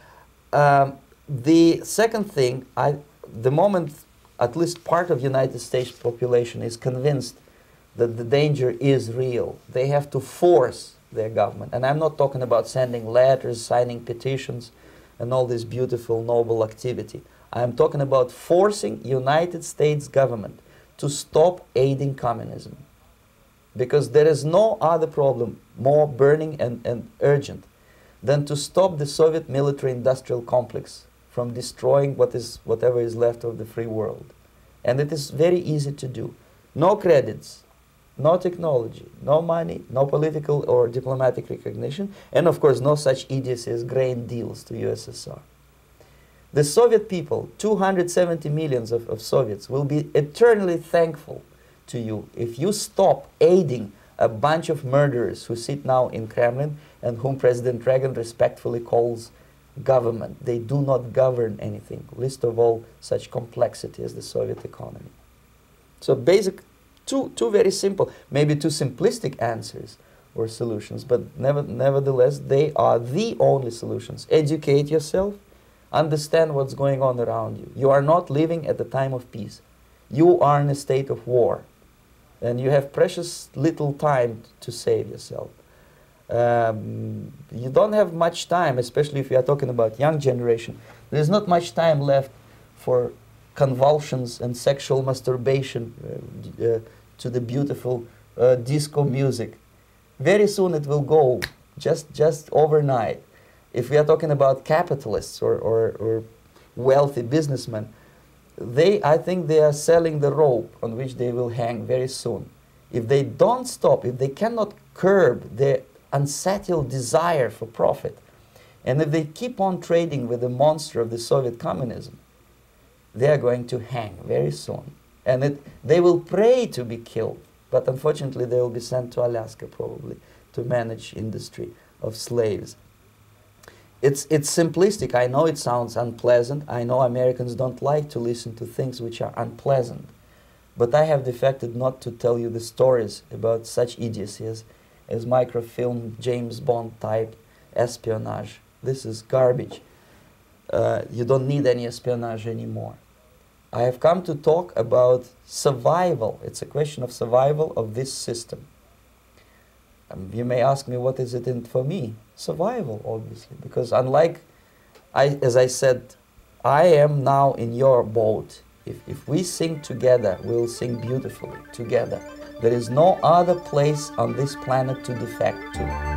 Speaker 1: Um, the second thing, I, the moment at least part of United States population is convinced that the danger is real, they have to force their government. And I'm not talking about sending letters, signing petitions, and all this beautiful, noble activity. I'm talking about forcing United States government to stop aiding communism. Because there is no other problem more burning and, and urgent than to stop the Soviet military-industrial complex from destroying what is, whatever is left of the free world. And it is very easy to do. No credits, no technology, no money, no political or diplomatic recognition, and of course no such idiocy as grain deals to U S S R. The Soviet people, two hundred seventy millions of, of Soviets, will be eternally thankful to you if you stop aiding a bunch of murderers who sit now in Kremlin and whom President Reagan respectfully calls government. They do not govern anything, least of all such complexity as the Soviet economy. So basic, two, two very simple, maybe two simplistic answers or solutions, but never, nevertheless they are the only solutions. Educate yourself, understand what's going on around you. You are not living at the time of peace. You are in a state of war, and you have precious little time to save yourself. Um, you don't have much time, especially if you are talking about young generation. There's not much time left for convulsions and sexual masturbation uh, uh, to the beautiful uh, disco music. Very soon it will go, just, just overnight. If we are talking about capitalists or, or, or wealthy businessmen, they, I think they are selling the rope on which they will hang very soon. If they don't stop, if they cannot curb their unsettled desire for profit, and if they keep on trading with the monster of the Soviet communism, they are going to hang very soon. And it, they will pray to be killed, but unfortunately they will be sent to Alaska probably to manage industry of slaves. It's, it's simplistic. I know it sounds unpleasant. I know Americans don't like to listen to things which are unpleasant. But I have defected not to tell you the stories about such idiocy as, as microfilm, James Bond type espionage. This is garbage. Uh, you don't need any espionage anymore. I have come to talk about survival. It's a question of survival of this system. Um, you may ask me, what is it in for me? Survival, obviously, because unlike, I, as I said, I am now in your boat. If, if we sing together, we'll sing beautifully together. There is no other place on this planet to defect to.